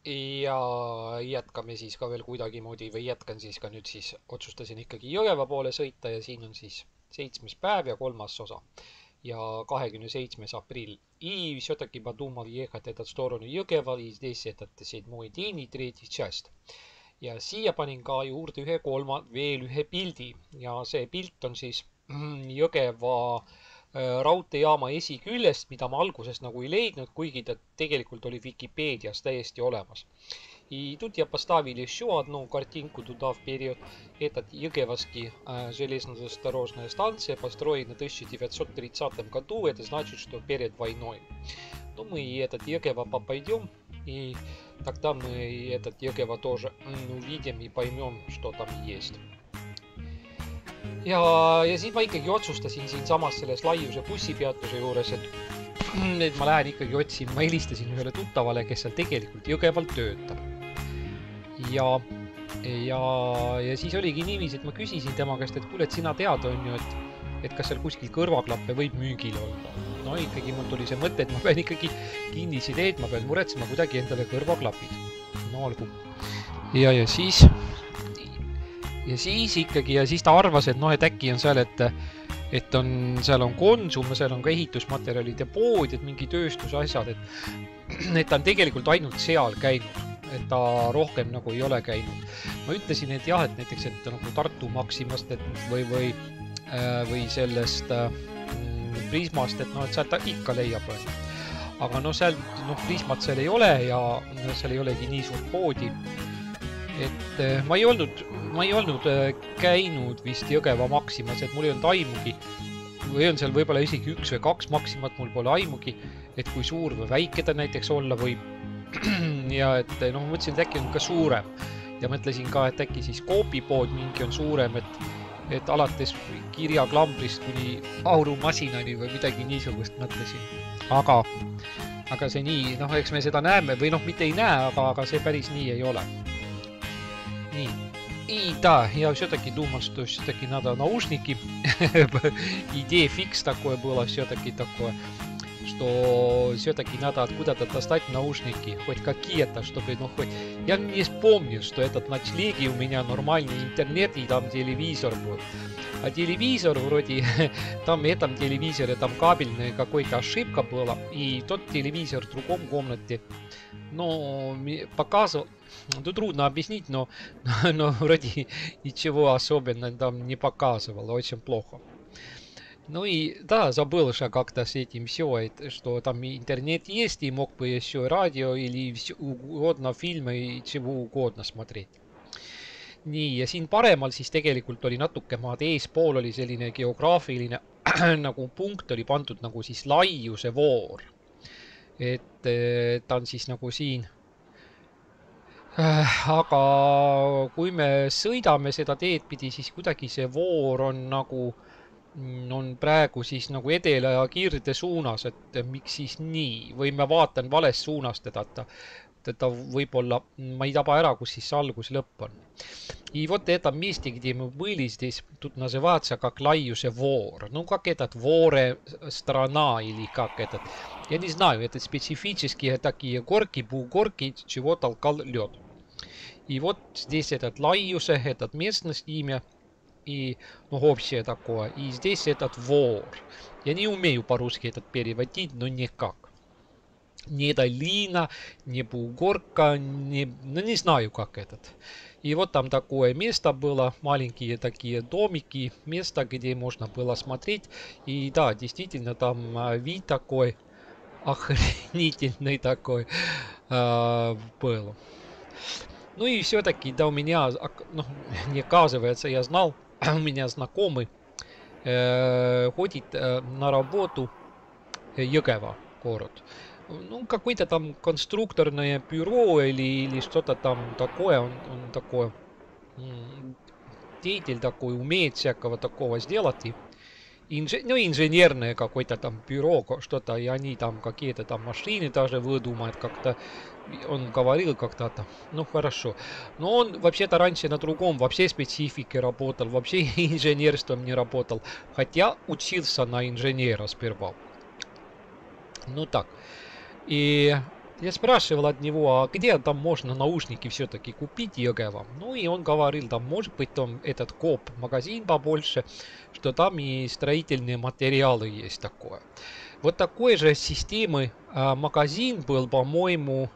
Ja jätkame siis ka veel kuidagimoodi või jätkan siis ka nüüd siis otsustasin ikkagi Jõgeva poole sõita ja siin on siis 7. päev ja 3. osa. Ja 27. aprill. И все-таки подумал ехать этот сторону Jõgeva и здесь этот седьмой день и третья часть. Ja siia panin ka juurde veel ühe pildi ja see pilt on siis Jõgeva raudteejaama esiküljest, mida ma alguses nagu ei leidnud, kuigi ta tegelikult oli Vikipeedias täiesti olemas. И тут я поставил еще одну картинку туда вперед. Этот Jõgevaski железнодорожная станция построена в 1930 году. Это значит, что перед войной. Ну, мы и этот Jõgeva пойдем, и тогда мы этот Jõgeva тоже увидим и поймем, что там есть. Ja siis ma ikkagi otsustasin siinsamas selles Laiuse bussipeatuse juures, et ma lähen ikkagi otsin, ma helistasin ühele tuttavale, kes seal tegelikult Jõgeval töötab. Ja siis oligi niiviisi, et ma küsisin tema käest, et kuule, et sina tead on ju, et kas seal kuskil kõrvaklappe võib müügil olla. No ikkagi mul tuli see mõte, et ma pean ikkagi kinnisideed, ma pean muretsema kuidagi endale kõrvaklapid. No olgu. Ja siis ta arvas, et noh, et äkki on seal, et seal on Konsum, seal on ka ehitusmaterjalide pood, et mingi tööstuse asjad, et ta on tegelikult ainult seal käinud. Et ta rohkem nagu ei ole käinud. Ma ütlesin, et jah, et näiteks, et nagu Tartu Maximast või sellest Prismast, et noh, et sealt ta ikka leiab. Aga no seal, Prismat seal ei ole ja seal ei olegi nii suurt poodi. Et ma ei olnud käinud vist Jõgeva Maximas, et mul ei olnud aimugi. Või on seal võib-olla isegi 1 või 2 Maximat, mul pole aimugi, et kui suur või väike ta näiteks olla võib. Ja et ma mõtlesin, et äkki on ka suurem ja mõtlesin ka, et äkki siis Coopi-pood mingi on suurem, et alates kirjaklambrist kuni aurumasinani või midagi niisugust mõtlesin. Aga see nii, eks me seda näeme või mitte ei näe, aga see päris nii ei ole. Nii. И да, я все-таки думал, что все-таки надо наушники. Идея фикс такое было все-таки такое. Что все-таки надо откуда-то достать наушники, хоть какие-то, чтобы, хоть... Я не вспомнил, что этот ночлеги у меня нормальный интернет и там телевизор был. А телевизор вроде, там в этом телевизоре, там кабельная какой-то ошибка была, и тот телевизор в другом комнате, показывал, трудно объяснить, но вроде ничего особенного там не показывало, очень плохо. И да, забыл же как-то с этим все, что там интернет есть, и мог бы еще радио или угодно фильмы и чего угодно смотреть. Nii, ja siin paremal siis tegelikult oli natuke maad eespool oli selline geograafiline nagu punkt oli pandud nagu siis laiuse voor. Et ta on siis nagu siin. Aga kui me sõidame seda teed pidi, siis kuidagi see voor on nagu on praegu siis nagu edela ja kirde suunas, et miks siis nii, või ma vaatan vales suunas teda võib-olla, ma ei taba ära, kus siis algus lõpp on. И вот это месте, где мы были здесь, тут называется как Лайuse вор. Как этот воре страна или как этот. Я не знаю, это специфические такие горки, бугорки, чего толкал лед. И вот здесь этот Лайuse, этот местность имя. И, вообще такое. И здесь этот вор. Я не умею по-русски этот переводить, но никак. Не долина, не бугорка, не знаю как этот. И вот там такое место было, маленькие такие домики, место, где можно было смотреть. И да, действительно там вид такой охренительный такой был. И все-таки, да, у меня, не оказывается, я знал, у меня знакомый ходит на работу Jõgeva город. Какое-то там конструкторное бюро или что-то там такое. Он такой деятель такой, умеет всякого такого сделать. Инженерное какое-то там бюро, что-то, и они там какие-то там машины даже выдумают как-то. Он говорил как-то там, хорошо. Но он вообще-то раньше на другом, вообще специфике работал, вообще инженерством не работал. Хотя учился на инженера сперва. Так. И Я спрашивал от него, а где там можно наушники все-таки купить Егова? Ну и он говорил, там может быть там этот коп-магазин побольше, что там и строительные материалы есть такое. Вот такой же системы магазин был, по-моему,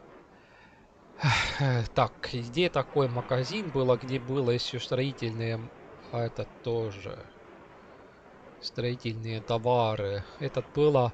так, где такой магазин было, где было еще строительные, это тоже строительные товары. Этот было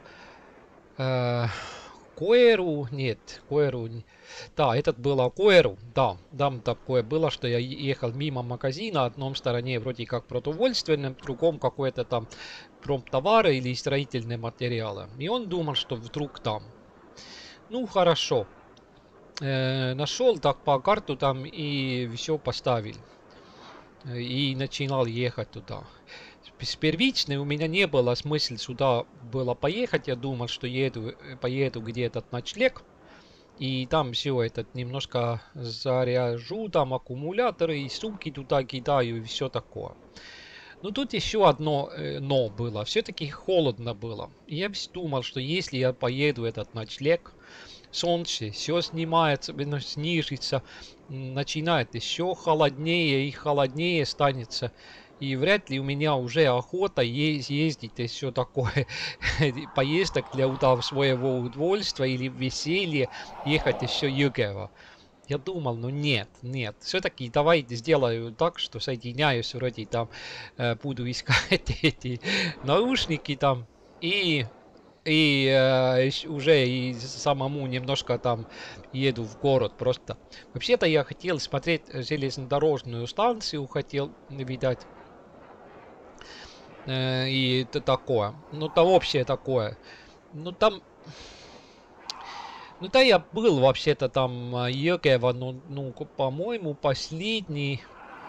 Коэру, нет, Коэру, да, этот было Коэру, да, там такое было, что я ехал мимо магазина, одном стороне вроде как продовольственным, в другом какой-то там промтовары или строительные материалы. И он думал, что вдруг там. Ну, хорошо. Нашел так по карту там и все поставил. И начинал ехать туда. С первичной у меня не было смысла сюда было поехать. Я думал, что поеду где-то ночлег. И там все этот немножко заряжу, там аккумуляторы и сумки туда кидаю и все такое. Но тут еще одно но было. Все-таки холодно было. И я думал, что если я поеду этот ночлег, солнце все снимается, снижится, начинает еще холоднее и холоднее станется. И вряд ли у меня уже охота ездить и все такое. Поездок для своего удовольствия или веселья ехать еще Югева. Я думал, ну нет. Все-таки давайте сделаю так, что соединяюсь вроде там, буду искать эти наушники там и уже и самому немножко там еду в город просто. Вообще-то я хотел смотреть железнодорожную станцию, хотел видать. И это такое. Ну, там общее такое. Ну, там... Ну, да, я был вообще-то там Йогева, ну, по-моему, последний...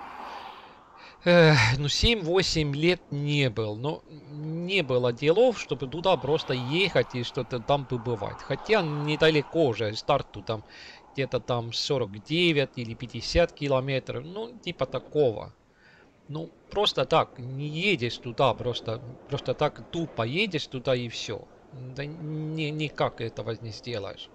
ну, 7-8 лет не был. Но не было делов, чтобы туда просто ехать и что-то там побывать. Хотя недалеко же, старту там где-то там 49 или 50 километров. Ну, типа такого. Ну, просто так, не едешь туда, просто так тупо едешь туда и все. Да никак этого не сделаешь.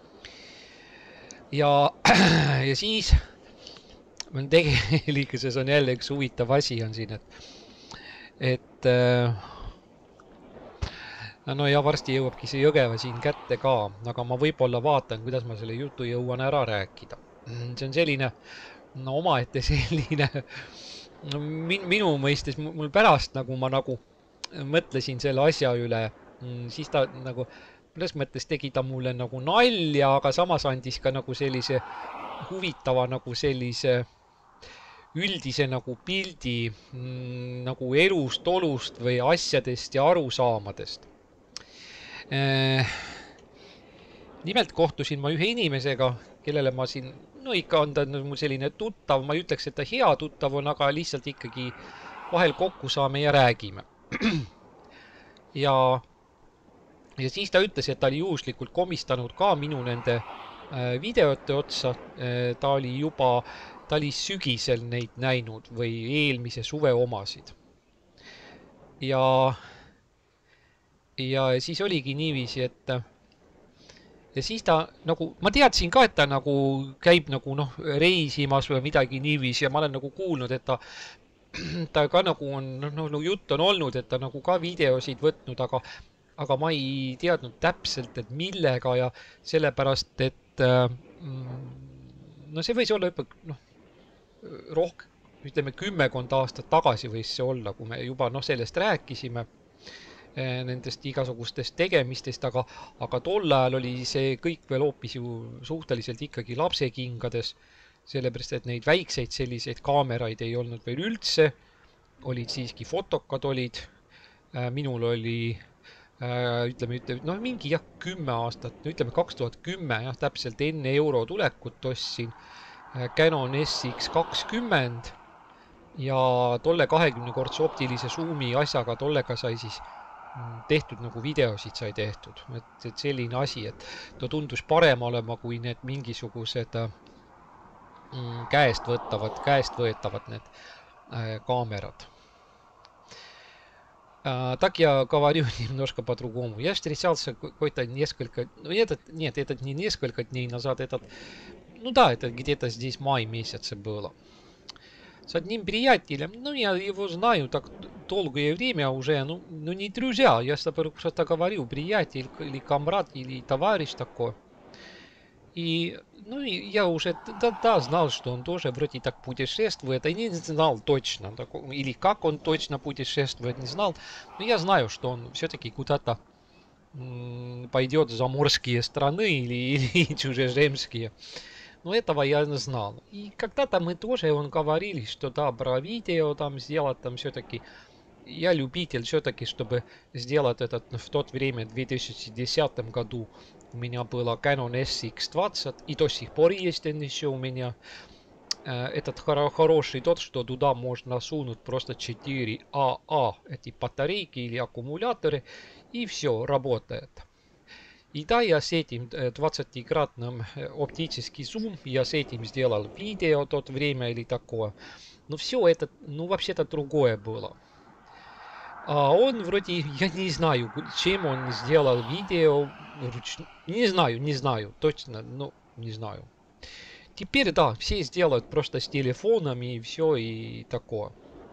Ja siis tegelikkuses on jälle üks huvitav asi on siin, et no ja varsti jõuabki see Jõgeva siin kätte ka, aga ma võib-olla vaatan, kuidas ma selle jutu jõuan ära rääkida. See on selline, no omaette selline minu mõistes mul pärast nagu ma nagu mõtlesin selle asja üle, siis ta nagu mõnes mõttes tegi ta mulle nagu nalja, aga samas andis ka nagu sellise huvitava nagu sellise üldise nagu pildi nagu elust, olust või asjadest ja arusaamadest. Nimelt kohtusin ma ühe inimesega, kellele ma siin, no ikka on ta mul selline tuttav, ma ei ütleks, et ta hea tuttav on, aga lihtsalt ikkagi vahel kokku saame ja räägime. Ja siis ta ütles, et ta oli juhuslikult komistanud ka minu nende videote otsa. Ta oli sügisel neid näinud või eelmise suve omasid. Ja siis oligi niiviisi, et ja siis ta nagu, ma teadsin ka, et ta nagu käib nagu noh reisimas või midagi niiviisi ja ma olen nagu kuulnud, et ta ka nagu on, no jutt on olnud, et ta nagu ka videosid võtnud, aga ma ei teadnud täpselt, et millega ja sellepärast, et no see võis olla rohkem, ütleme 10 aastat tagasi võis see olla, kui me juba sellest rääkisime, nendest igasugustest tegemistest, aga tol ajal oli see kõik veel hoopis ju suhteliselt ikkagi lapsekingades, sellepärast, et neid väikseid selliseid kaameraid ei olnud veel üldse, olid siiski fotokad olid, minul oli ütleme, mingi 10 aastat, ütleme 2010, täpselt enne euro tulekut ostsin Canon SX20 ja tolle 20-kordse optilise suumi asjaga tollega sai siis tehtud nagu videosid sai tehtud, et selline asi, et ta tundus parem olema kui need mingisugused käest võetavad need kaamerad. Так я говорю немножко по-другому. Я встречался какой-то несколько... Ну, этот не несколько дней назад, ну да, это где-то здесь май месяце было. С одним приятелем, ну я его знаю так долгое время уже, ну не друзья, я с тобой просто говорю, приятель или комрад или товарищ такой. И, ну, и я уже да, знал, что он тоже вроде так путешествует, и не знал точно, или как он точно путешествует, не знал. Но я знаю, что он все-таки куда-то пойдет в заморские страны или чужеземские. Но этого я не знал. И когда-то мы тоже, он говорили, что да, про видео там сделать, там все-таки я любитель все-таки, чтобы сделать этот в тот время, в 2010 году, у меня была Canon SX20, и до сих пор есть он еще у меня. Этот хороший тот, что туда можно сунуть просто 4 АА, эти батарейки или аккумуляторы, и все, работает. И да, я с этим 20-кратным оптический зум, я с этим сделал видео в то время или такое. Но все это, ну вообще-то другое было. А он вроде, я не знаю, чем он сделал видео. Не знаю, точно, ну, не знаю. Теперь, да, все сделают просто с телефонами и все, и такое.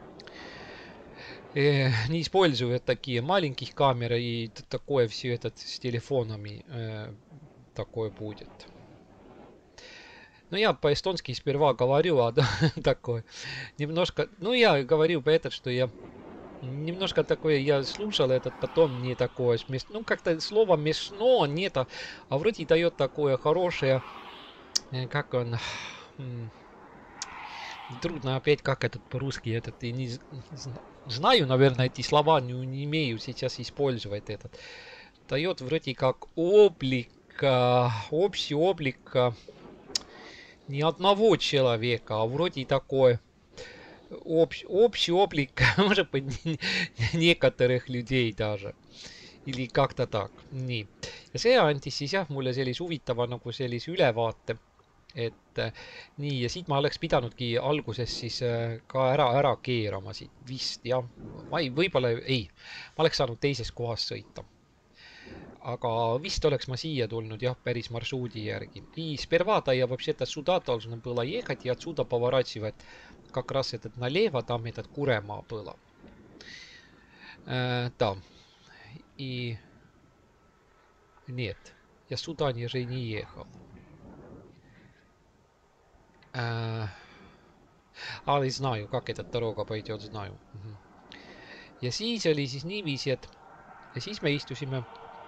Не используют такие маленькие камеры, и такое все это с телефонами такое будет. Ну, я по-эстонски сперва говорю, а да, такое. Немножко, ну, я говорю по это, что я немножко такое, я слушал этот, потом не такое смешно. Ну, как-то слово смешно, нет, а вроде дает такое хорошее, как он, трудно опять, как этот по-русски, этот, и не знаю, наверное, эти слова не имею сейчас использовать этот. Дает вроде как облик, общий облик не одного человека, а вроде такой общий облик, может быть, некоторых людей даже. Или как-то так, nii. Ja see andis siis jah mulle sellise huvitava nagu sellise ülevaate, et nii, ja siit ma oleks pidanudki alguses siis ka ära keerama siit vist, jah. Ma ei, võib-olla ei, ma oleks saanud teises kohas sõita. Aga vist oleks ma siia tulnud jah, päris marsruudi järgi. И сперва-то я вообще-то сюда должен было ехать и отсюда поворачивать как раз этот налево, там этот Куреmaa было. Да. И нет, я сюда же не ехал. Не знаю, как эта дорога пойдет, знаю. Ja siis oli siis niiviisi, et ja siis me istusime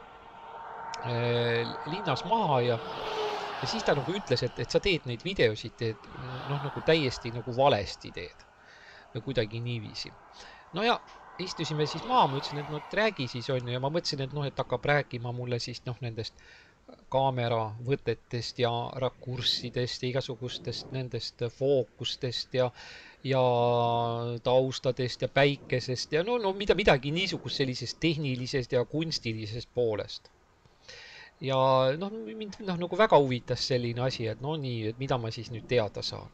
linnas maha ja siis ta nagu ütles, et sa teed neid videosid, teed noh, nagu täiesti nagu valesti teed. Või kuidagi niiviisi. No ja istusime siis maha, ma ütlesin, et no räägi siis on ju, ja ma mõtlesin, et noh, et hakkab rääkima mulle siis noh nendest kaameravõtetest ja rakurssidest ja igasugustest nendest fookustest ja taustadest ja päikesest ja no midagi niisugust sellisest tehnilisest ja kunstilisest poolest. Ja noh, mind nagu väga huvitas selline asi, et no nii, et mida ma siis nüüd teada saan.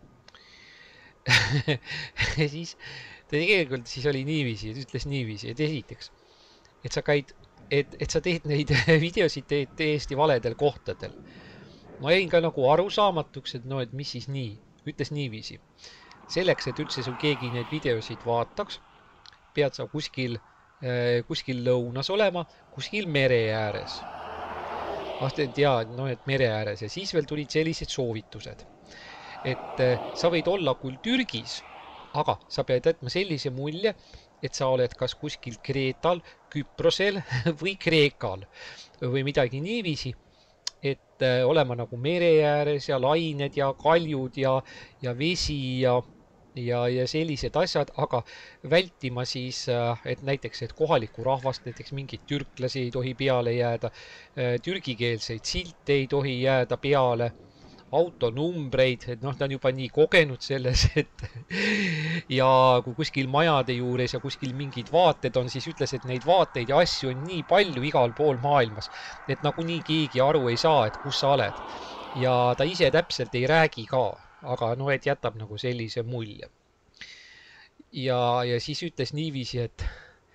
Siis tegelikult siis oli niiviisi, ütles niiviisi, et esiteks, et sa käid, et sa teed neid videosid täiesti valedel kohtadel. Ma jäin ka nagu arusaamatuks, et no, et mis siis nii, ütles niiviisi. Selleks, et üldse sul keegi neid videosid vaataks, pead sa kuskil lõunas olema, kuskil mere ääres. Ja, no, et mere ääres ja siis veel tulid sellised soovitused. Et sa võid olla küll Türgis, aga sa pead jätma sellise mulje, et sa oled kas kuskil Kreetal, Küprosel või Kreekal või midagi niiviisi, et olema nagu mere ääres ja lained ja kaljud ja vesi ja sellised asjad, aga vältima siis, et näiteks, et kohalikku rahvast, näiteks mingid türklasi ei tohi peale jääda, türgikeelseid silte ei tohi jääda peale, autonumbreid, et noh, ta on juba nii kogenud selles, et ja kui kuskil majade juures ja kuskil mingid vaated on, siis ütles, et neid vaateid ja asju on nii palju igal pool maailmas, et nagunii keegi aru ei saa, et kus sa oled. Ja ta ise täpselt ei räägi ka, aga no, et jätab nagu sellise mulje. Ja siis ütles niiviisi,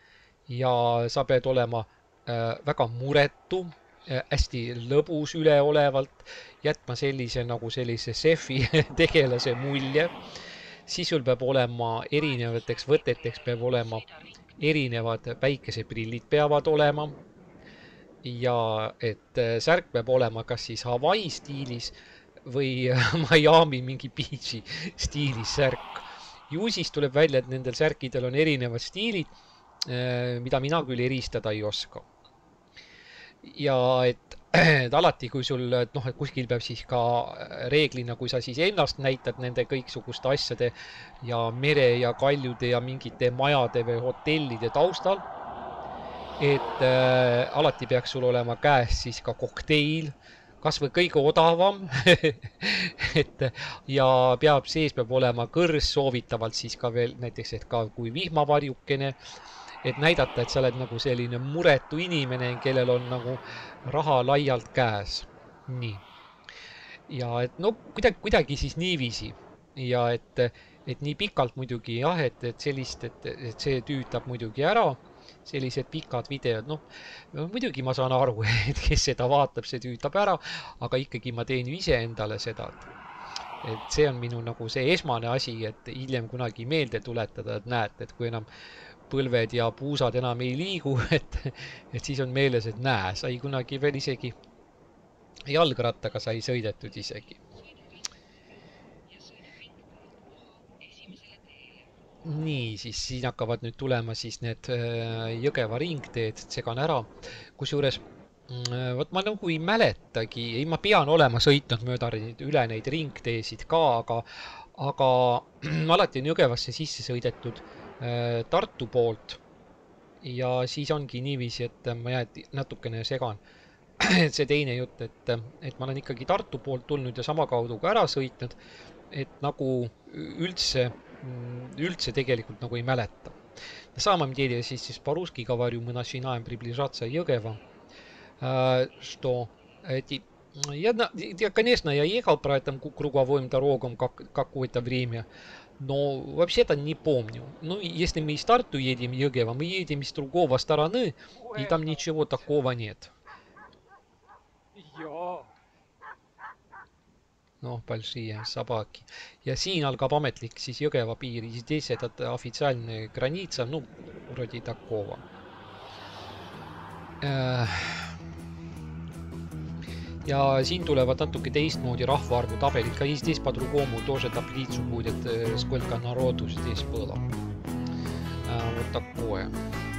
ja sa pead olema väga muretu, hästi lõbus üleolevalt, jätma sellise šefi tegelase mulje. Siis sul peab olema erinevateks võteteks peab olema erinevad päikeseprillid peavad olema ja et särk peab olema kas siis Hawaii stiilis või Miami mingi beachi stiilis särk. Ju siis tuleb välja, et nendel särkidel on erinevad stiilid, mida mina küll eristada ei oska. Ja et alati, kui sul et kuskil peab siis ka reeglina, kui sa siis ennast näitad nende kõiksuguste asjade ja mere ja kaljude ja mingite majade või hotellide taustal, et alati peaks sul olema käes siis ka kokteil, kas või kõige odavam ja sees peab olema kõrs, soovitavalt siis ka veel näiteks, et ka kui vihmavarjukene, et näidata, et sa oled nagu selline muretu inimene, kellel on nagu raha laialt käes. Nii. Ja et kuidagi siis niiviisi. Ja et nii pikalt muidugi jah, et see tüütab muidugi ära, sellised pikad videod, muidugi ma saan aru, et kes seda vaatab, see tüütab ära, aga ikkagi ma teen ju ise endale seda. Et see on minu nagu see esmane asi, et hiljem kunagi meelde tuletada, et näed, et kui enam põlved ja puusad enam ei liigu, et siis on meeles, et näe, sai kunagi veel isegi jalgrattaga sai sõidetud isegi. Nii, siis siin hakkavad nüüd tulema siis need Jõgeva ringteed, segan ära. Kusjuures, võt ma nagu ei mäletagi, ei ma pean olema sõitnud mööda üle neid ringteesid ka, aga alati on Jõgevasse sisse sõidetud Tartu poolt ja siis ongi niiviisi, et ma natukene segan. See teine jutt, et ma olen ikkagi Tartu poolt tulnud ja sama kaudu ka ära sõitnud, et nagu üldse tegelikult nagu ei mäleta. На самом деле, здесь по-русски говорю, мы начинаем приближаться Jõgeva, что я, конечно, я ехал по этим круговым дорогам какое-то время, но вообще-то не помню. Ну, если мы из Тарту едем Jõgeva, мы едем с другого стороны, и там ничего такого нет. Ну, большие собаки. Ja siin algab ametlik siis Jõgeva piir. Здесь этот официальная граница, ну, вроде такого. Ja siin tulevad natuke teistmoodi rahvaarvu tabelid. Ka здесь по-другому тоже таблицу будет, сколько народу здесь было. Вот такое.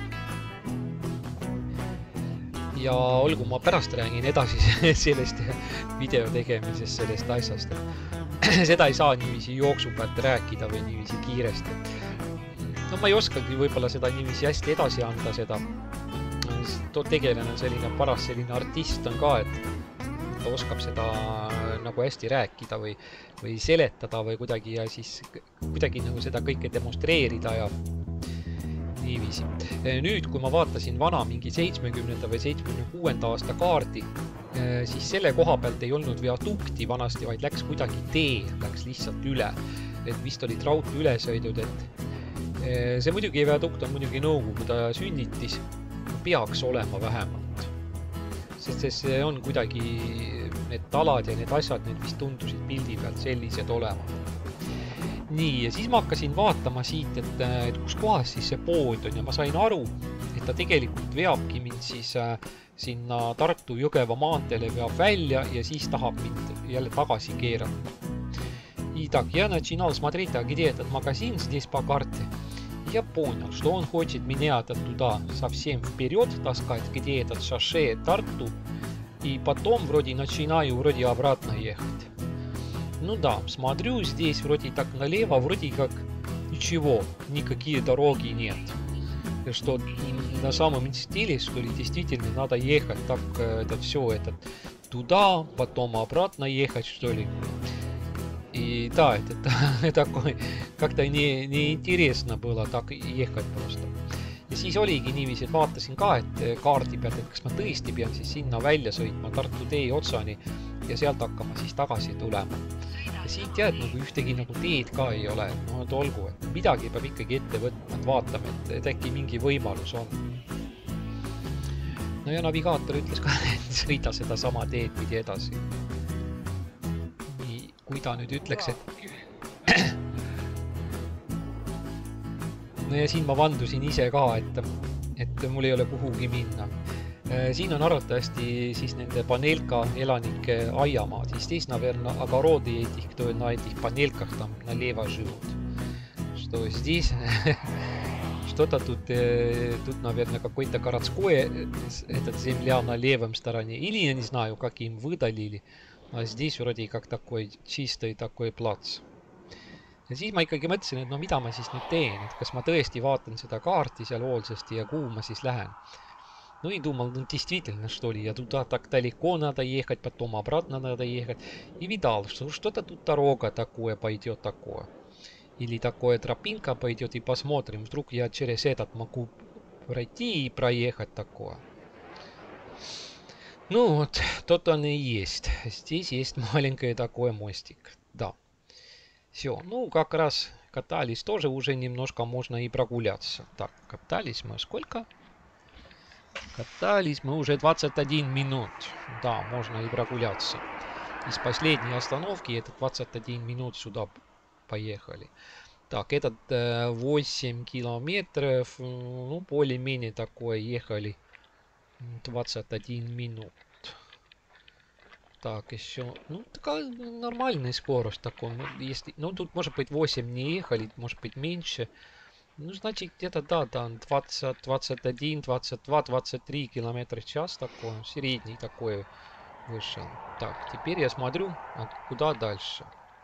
Ja olgu, ma pärast räägin edasi sellest video tegemisest, sellest asjast. Seda ei saa niiviisi jooksu pealt rääkida või niiviisi kiiresti. No ma ei oskagi võib-olla seda niiviisi hästi edasi anda seda. Tegelane on selline paras selline artist on ka, et ta oskab seda nagu hästi rääkida või seletada või kuidagi ja siis kuidagi nagu seda kõike demonstreerida ja niiviisi. Nüüd, kui ma vaatasin vana mingi 70. või 76. aasta kaardi, siis selle koha pealt ei olnud viadukti vanasti, vaid läks kuidagi tee, läks lihtsalt üle. Et vist olid raudtee ülesõidud, et see muidugi viadukt on muidugi Nõukogude sünnitis, peaks olema vähemalt. Sest see on kuidagi need talad ja need asjad, need vist tundusid pildi pealt sellised olema. Nii, ja siis ma hakkasin vaatama siit, et kus kohas siis see pood on ja ma sain aru, et ta tegelikult veabki mind siis sinna Tartu Jõgeva maanteele veab välja ja siis tahab mind jälle tagasi keerata. Итак, я начинал смотреть, где этот магазин здесь по карте. Я понял, что он хочет меня туда совсем вперед таскать, где этот шоссе Тарту, и потом вроде начинаю обратно ехать. Ну да, смотрю, здесь вроде так налево, вроде как ничего, никакие дороги нет. Что на самом деле, что ли, действительно надо ехать так, это все, это туда, потом обратно ехать, что ли. И да, это такой, как-то неинтересно было так ехать просто. Ja siis oligi niiviisi, et vaatasin ka, et kaardi pealt, et kas ma tõesti pean siis sinna välja sõitma Tartu tee otsani ja sealt hakkama siis tagasi tulema. siin tead nagu ühtegi nagu teed ka ei ole, et no et olgu, et midagi peab ikkagi ette võtma, et vaatame, et äkki mingi võimalus on. No ja navigaator ütles ka, et sõida seda sama teed pidi edasi. Nii, kui ta nüüd ütleks, et no ja siin ma vandusin ise ka, et mul ei ole kuhugi minna. Siin on arvatavasti siis nende Panelka elanike aiamaad. Здесь, наверное, огороды этих, кто на этих панельках там налево живут. Что здесь что-то тут, наверное, какой-то городской этот земля на левом стороне. Или, я не знаю, как им выдалили. А здесь вроде как такой чистый такой плац. Ja siis ma ikkagi mõtlesin, et no mida ma siis nüüd teen, et kas ma tõesti vaatan seda kaarti seal hoolsasti ja kuhu ma siis lähen. Ну и думал, ну действительно, что ли, я туда так далеко надо ехать, потом обратно надо ехать. И видал, что что-то тут дорога такое пойдет такое. Или такое тропинка пойдет, и посмотрим, вдруг я через этот могу пройти и проехать такое. Ну вот, тот он и есть. Здесь есть маленький такой мостик, да. Все, ну как раз катались тоже уже немножко можно и прогуляться. Так, катались мы сколько? Катались мы уже 21 минут. Да, можно и прогуляться. Из последней остановки это 21 минут сюда поехали. Так, этот 8 километров, ну более-менее такое ехали 21 минут. Так, еще, ну такая нормальная скорость такой. Если, ну тут может быть 8 не ехали, может быть меньше. Ну значит где-то да, там 20, 21, 22, 23 километра в час такой, средний такой вышел. Так, теперь я смотрю, куда дальше.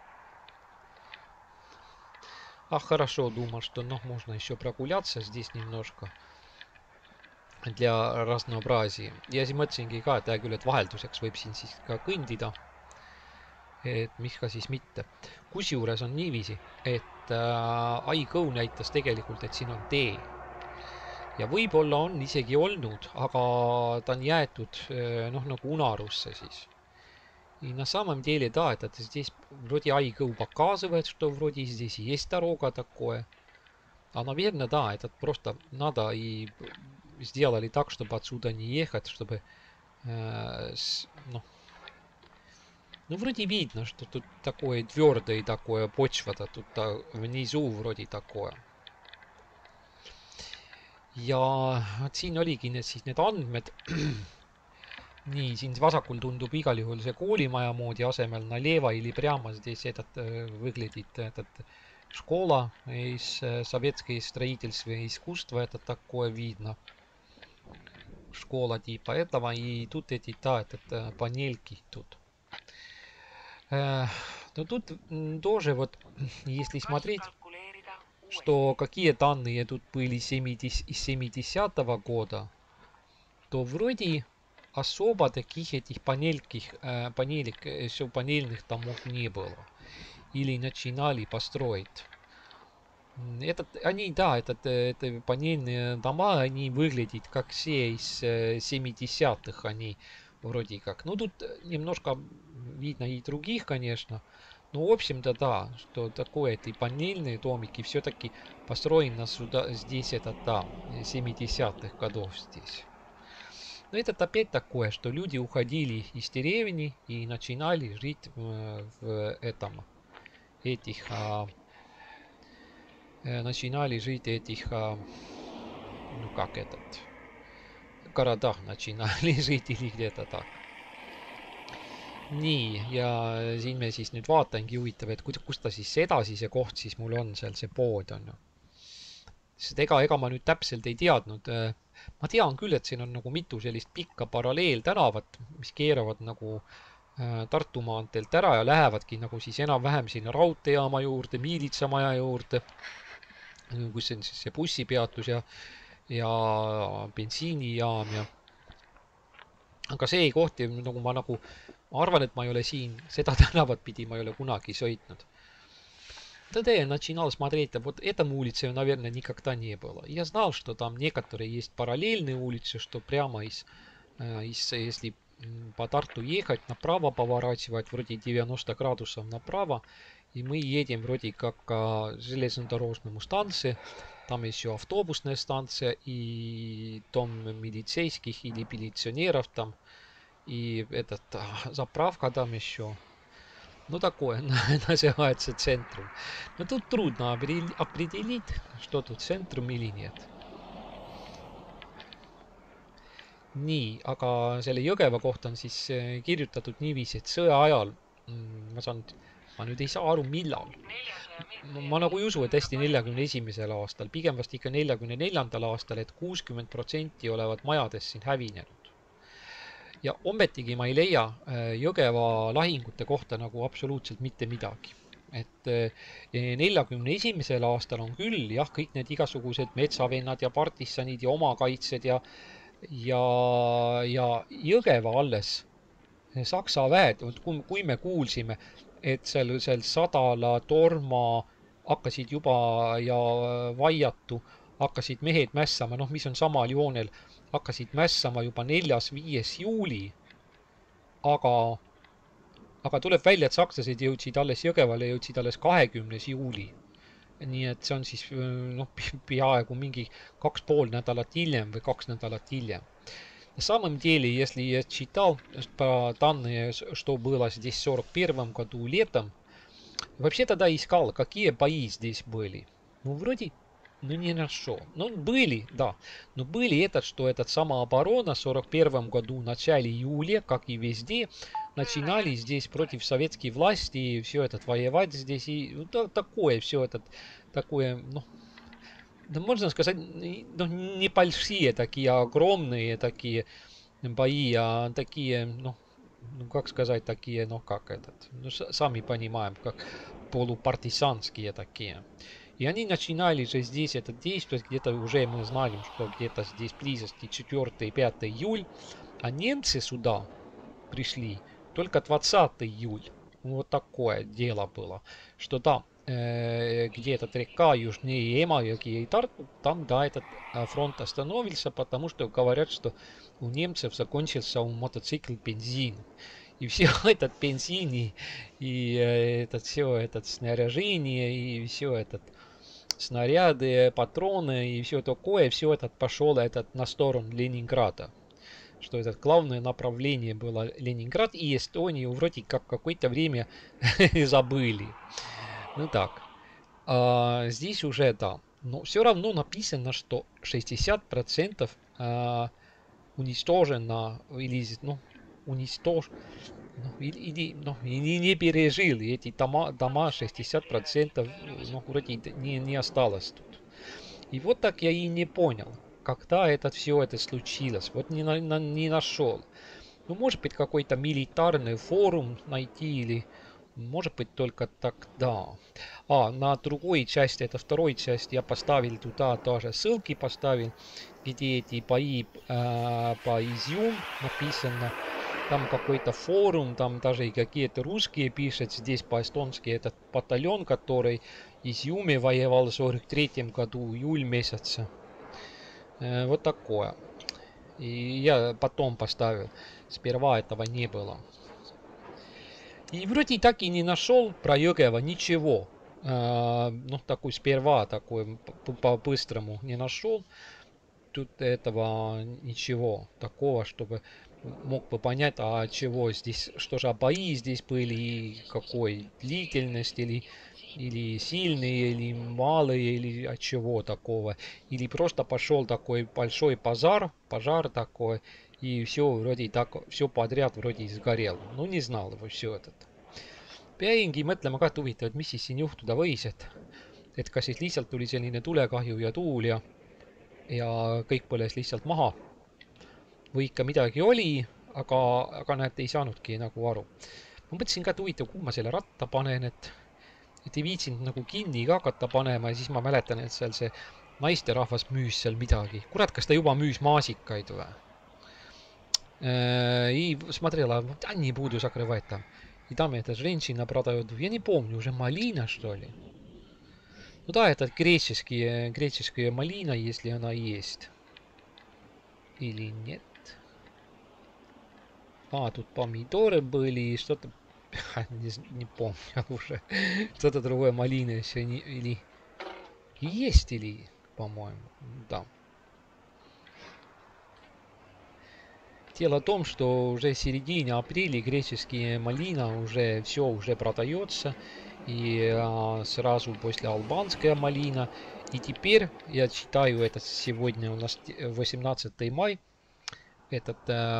А хорошо, думал, что ну, можно еще прогуляться здесь немножко. Для разнообразия. Ja siis mõtlesingi ka, et küll, et vahelduseks võib siin siis ka kõndida. Et mis ka siis mitte. Kusjuures on niiviisi, et iGo näitas tegelikult, et siin on tee. Ja võib-olla on isegi olnud, aga ta on jäetud noh, nagu unarusse siis. И на самом деле, да, это здесь вроде iGo показывает, что вроде здесь есть дорога такое. А, наверное, да, это просто надо и сделали так, чтобы отсюда не ехать, чтобы ну, вроде видно, что тут такое твердое такое почва-то, тут внизу вроде такое. Ja siin oligi siis need andmed. Nii, siin vasakul tundub igal juhul see koolimaja moodi asemel налево или прямо здесь этот выглядит этот школа из советское строительство и искусство, это такое видно. Школа типа этого, и тут эти, да, этот панельки тут. Но тут тоже вот, если смотреть, что какие данные тут были из 70-го года, то вроде особо таких этих панелек, еще панельных домов не было. Или начинали построить. Они, да, это панельные дома, они выглядят как все из 70-х, они вроде как. Ну, тут немножко видно и других, конечно. Но, в общем-то, да, что такое, эти панельные домики все-таки построены сюда, здесь, это там, 70-х годов здесь. Но это опять такое, что люди уходили из деревни и начинали жить в этом, этих... начинали жить этих, ну как этот, городах начинали жить или где-то так. Nii, ja siin me siis nüüd vaatangi huvitav, et kus ta siis edasi see koht siis mul on, seal see pood on ju. Sest ega ma nüüd täpselt ei teadnud. Ma tean küll, et siin on nagu mitu sellist pikka paralleeltänavat, mis keeravad nagu Tartu maanteelt ära ja lähevadki nagu siis enam-vähem sinna raudteejaama juurde, miilitsamaja juurde, kus on siis see bussipeatus ja bensiinijaam ja aga see kohti nagu ma arvan, et ma ei ole siin seda tänavat pidi, ma ei ole kunagi sõitnud. ТД начинал смотреть, вот этому улице, наверное, никогда не было. Я знал, что там некоторые есть параллельные улицы, что прямо если по Тарту ехать, направо поворачивать, вроде 90 градусов направо. И мы едем вроде как к железнодорожному станции. Там еще автобусная станция и дом милицейских или милиционеров там. И этот заправка там еще. Ну такое называется центром. Но тут трудно определить, что тут центром или нет. Nii, aga selle Jõgeva kohta on siis kirjutatud niiviisi, et sõja ajal, ma nüüd ei saa aru, millal. Ma nagu ei usu, et hästi 41. aastal, pigem vast ikka 44. aastal, et 60% olevat majadest siin hävinenud. Ja ometigi ma ei leia Jõgeva lahingute kohta nagu absoluutselt mitte midagi. Et 41. aastal on küll, jah, kõik need igasugused metsavennad ja partisanid ja omakaitsed ja Jõgeva alles Saksa väed, kui me kuulsime, et seal Sadala, Torma hakkasid juba ja Vaiatu hakkasid mehed mässama, noh, mis on samal joonel, hakkasid mässama juba 4.–5. juuli, aga tuleb välja, et sakslased jõudsid alles Jõgevale, jõudsid alles 20. juuli. Nii et see on siis noh, peaaegu mingi 2,5 nädalat hiljem või 2 nädalat hiljem. На самом деле, если я читал про данные, что было здесь в 41 году летом, вообще тогда искал, какие бои здесь были. Ну, вроде, ну, не нашел. Ну, были, да. Но были что этот самооборона в 41 году, в начале июля, как и везде, начинали здесь против советской власти, и все это воевать здесь, и ну, такое, все это, такое, ну, да, можно сказать, ну, небольшие такие, огромные такие бои, а такие, ну как сказать, такие, ну, как этот, ну, сами понимаем, как полупартизанские такие. И они начинали же здесь это действовать, где-то уже мы знаем, что где-то здесь близости 4-5 июль, а немцы сюда пришли только 20 июль. Вот такое дело было, что да, где этот река южнее Эмajõgi и Tartu, там, да, этот фронт остановился, потому что говорят, что у немцев закончился у мотоцикл бензин. И все этот бензин и этот все этот снаряжение и все этот снаряды, патроны и все такое, все этот пошел этот на сторону Ленинграда. Что это главное направление было Ленинград, и Эстонию вроде как какое-то время забыли. Ну так, здесь уже, да, но все равно написано, что 60% уничтожено, или, ну, уничтожено, или не пережили эти дома 60%, ну, вроде не осталось тут. И вот так я и не понял, когда все это случилось, вот не нашел. Ну, может быть, какой-то милитарный форум найти, или может быть только тогда. На другой части, это второй часть, я поставил туда тоже ссылки поставил, где эти бои по Изюм написано. Там какой-то форум, там даже и какие-то русские пишут, здесь по-эстонски этот батальон, который в Изюме воевал в 43 году, июль месяца. Вот такое. И я потом поставил. Сперва этого не было. И вроде так и не нашел про Jõgeva ничего. Ну, такой сперва, такой по-быстрому не нашел. Тут этого ничего такого, чтобы мог бы понять, а чего здесь, что же бои здесь были, и какой длительность, или сильные, или малые, или от чего такого. Или просто пошел такой большой пожар такой, и все вроде так, все подряд вроде сгорело. Ну, не знал его все это. Jäingi mõtlema ka, et huvitav, et mis siis siin juhtuda võis, et kas siis lihtsalt tuli selline tulekahju ja tuul ja kõik põles lihtsalt maha. Või ikka midagi oli, aga näed, ei saanudki nagu aru. Ma mõtlesin ka, et huvitav, kuhu ma selle ratta panen, et ei viitsinud nagu kinni ka hakata panema ja siis ma mäletan, et seal see naisterahvas müüs seal midagi. Kurat, kas ta juba müüs maasikaid või? И смотрела, не буду закрывать там. И там эта женщина продает, я не помню, уже малина, что ли? Ну да, это греческая малина, если она есть. Или нет? тут помидоры были, и что-то... Не помню уже. Что-то другое, малина еще не... Или... Есть или, по-моему, да. Дело в том, что уже в середине апреля греческие малина уже все уже продается. И сразу после албанская малина. И теперь, я читаю, это сегодня у нас 18 мая, этот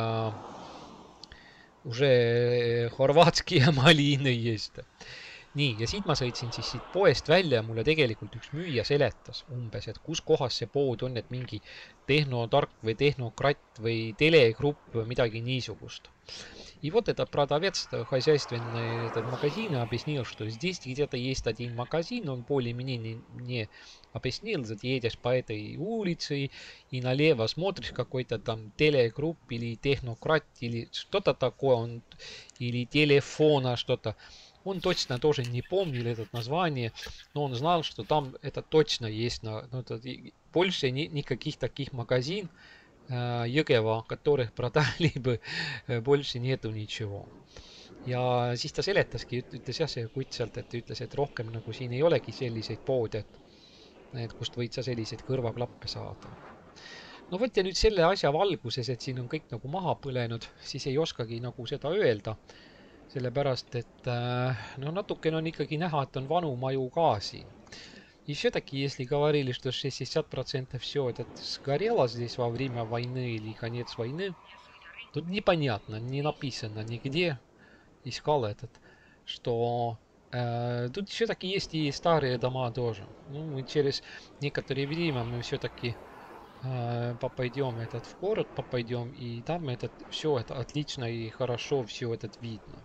уже хорvaatские malины есть. Nii, ja siit ma sõitsin siis siit poest välja ja mulle tegelikult üks müüja seletas umbes, et kus kohas see pood on, et mingi tehnotark või tehnokratt või telegrupp või midagi niisugust. И вот этот продавец хозяйственный этот магазин объяснил, что здесь где-то есть один магазин, он более-менее мне объяснил, что ты едешь по этой улице и налево смотришь какой-то там телегрупп или технократ или что-то такое, он, или телефона что-то. Он точно тоже не помнил это название, но он знал, что там это точно есть. Ну, это, больше никаких таких магазин Jõgeva, которых продали бы, больше нету ничего. Ja siis ta seletaski, ütles jah, see kutt sealt, et ütles, et rohkem nagu siin ei olegi selliseid poode, et kust võid sa selliseid kõrvaklappe saada. No vot ja nüüd selle asja valguses, et siin on kõik nagu maha põlenud, siis ei oskagi nagu seda öelda. Sellepärast, et no natukene on ikkagi näha, et on vanu maju ka siin. И все-таки, если говорили, что 60% все это сгорело здесь во время войны или конец войны, тут непонятно, не написано нигде, искал этот, что тут все-таки есть и старые дома тоже. Ну, мы через некоторое время мы все-таки попойдем этот в город, попойдем, и там этот все это отлично и хорошо все этот видно.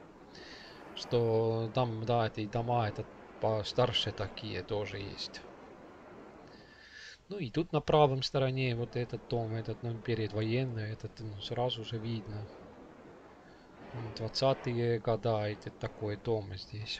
Что там, да, эти дома, этот постарше такие тоже есть. Ну и тут на правом стороне вот этот дом, этот, ну, передвоенный, этот, ну, сразу же видно. 20-е года, это такой дом здесь.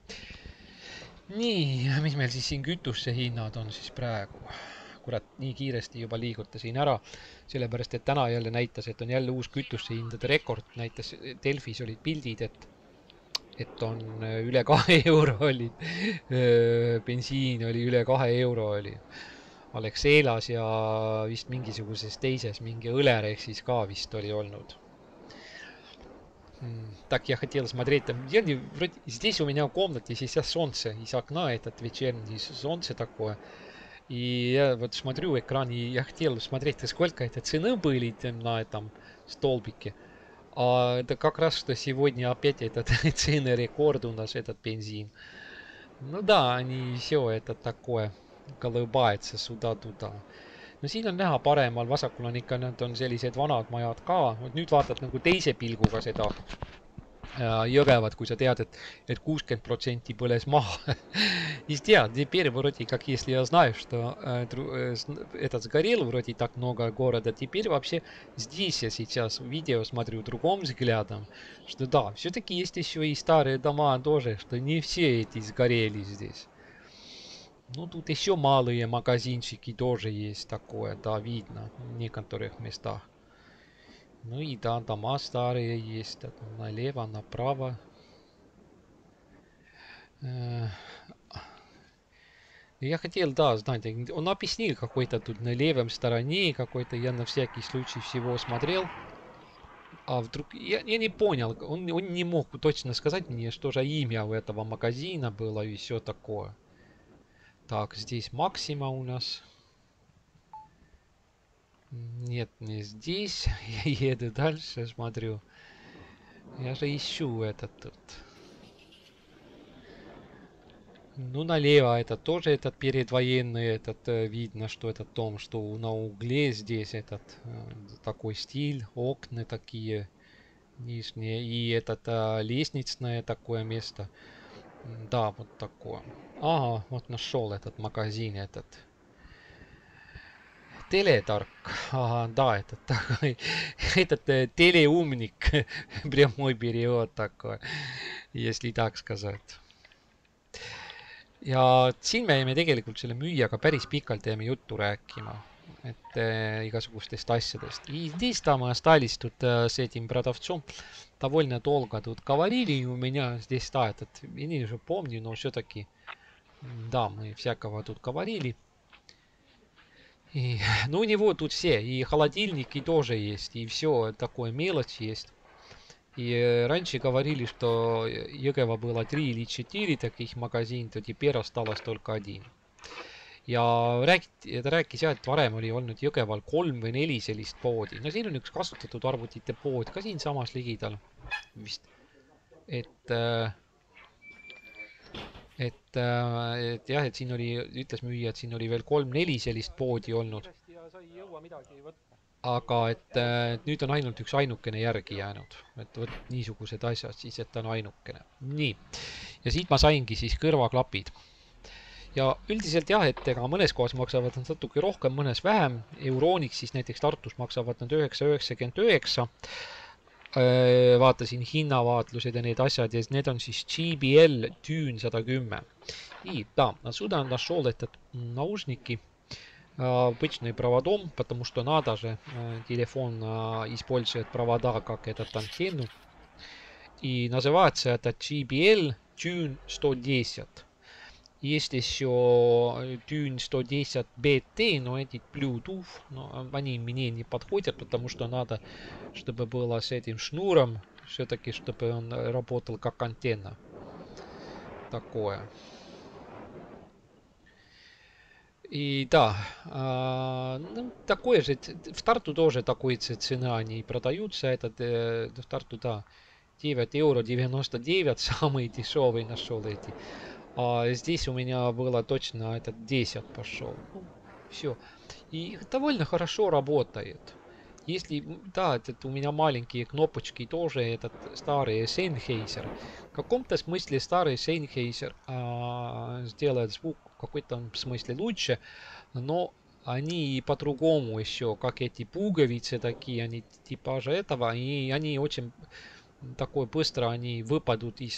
Nii, mis meil siis siin kütuste hinnad on siis praegu? Kurat, nii kiiresti juba liigutasin ära, sellepärast et täna jälle näitas, et on jälle uus kütuste hindade rekord, näitas Delfis olid pildid, et on üle 2 euro oli, bensiin oli üle 2 euro oli. Alexelas ja vist mingisuguses teises, mingi Õlerek siis ka vist oli olnud. Так, я хотел смотреть, там, вроде, здесь у меня в комнате сейчас солнце, из окна этот вечерний солнце такое. И я вот смотрю экран, и я хотел смотреть, сколько это цены были там, на этом столбике. А это как раз, что сегодня опять этот цены рекорд у нас, этот бензин. Ну да, они все это такое, колыбается сюда-туда. No siin on näha paremal, vasakul on ikka, need on sellised vanad majad ka. Nüüd vaatad nagu teise pilguga seda Jõgevat, kui sa tead, et 60% põles maha. И теперь вроде как, если я знаю, что этот сгорел вроде так много города, теперь вообще здесь я сейчас видео смотрю другим взглядом, что да, все-таки есть еще и старые дома тоже, что не все эти сгорели здесь. Ну, тут еще малые магазинчики тоже есть такое, да, видно в некоторых местах. Ну и да, дома старые есть, налево, направо. Я хотел, да, знаете, он объяснил какой-то тут на левом стороне, какой-то, я на всякий случай всего смотрел. А вдруг, я не понял, он не мог точно сказать мне, что же имя у этого магазина было и все такое. Так, здесь Максима у нас. Нет, не здесь. Я еду дальше, смотрю. Я же ищу этот тут. Ну, налево это тоже этот передвоенный, этот видно, что это дом, что на угле здесь этот такой стиль, окна такие нижние, и этот лестничное такое место. Да, вот такое. Ага, вот нашел этот магазин, этот. Телетарк. Ага, да, этот такой. Этот телеумник. Прямой перевод такой, если так сказать. Ja siin me jäime tegelikult selle müüjaga päris pikalt jäime juttu rääkima. et igasugustest asjadest. И здесь там остались тут с этим продавцом довольно долго тут говорили, и у меня здесь, да, этот, я не уже помню, но все-таки, да, мы всякого тут говорили. И, ну, у него тут все, и холодильники тоже есть, и все такое мелочь есть. И раньше говорили, что Jõgeva было 3 или 4 таких магазина, то теперь осталось только один. Ja ta rääkis jah, et varem oli olnud Jõgeval 3 või 4 sellist poodi. No siin on üks kasutatud arvutite pood ka siinsamas ligidal vist. Et jah, et siin oli, ütles müüja, et siin oli veel 3-4 sellist poodi olnud. Aga et nüüd on ainult üks ainukene järgi jäänud. Et võt niisugused asjad siis, et ta on ainukene. Nii. Ja siit ma saingi siis kõrvaklapid. Ja üldiselt jah, et ega mõnes kohas maksavad nad natuke rohkem, mõnes vähem. Euroniks siis näiteks Tartus maksavad nad 9,99. Vaatasin hinnavaatlused ja need asjад ja need on siis JBL Dune 110. И да, отсюда нашел этот наушники. Обычный проводом, потому что надо же, телефон использует провода как этот антенну. И называется это JBL Dune 110. Есть еще Dune 110 BT, но эти Bluetooth, но они мне не подходят, потому что надо, чтобы было с этим шнуром, все-таки, чтобы он работал как антенна. Такое. И да, ну, такое же, в Тарту тоже такой цена они продаются, этот, в Тарту, да, 9,99 €, самый дешевый нашел эти. А здесь у меня было точно этот 10 пошел. Все. И довольно хорошо работает. Если, да, это у меня маленькие кнопочки тоже, этот старый Sennheiser. В каком-то смысле старый Sennheiser сделает звук в какой-то смысле лучше, но они по-другому еще, как эти пуговицы такие, они типажа этого, и они очень такой быстро они выпадут из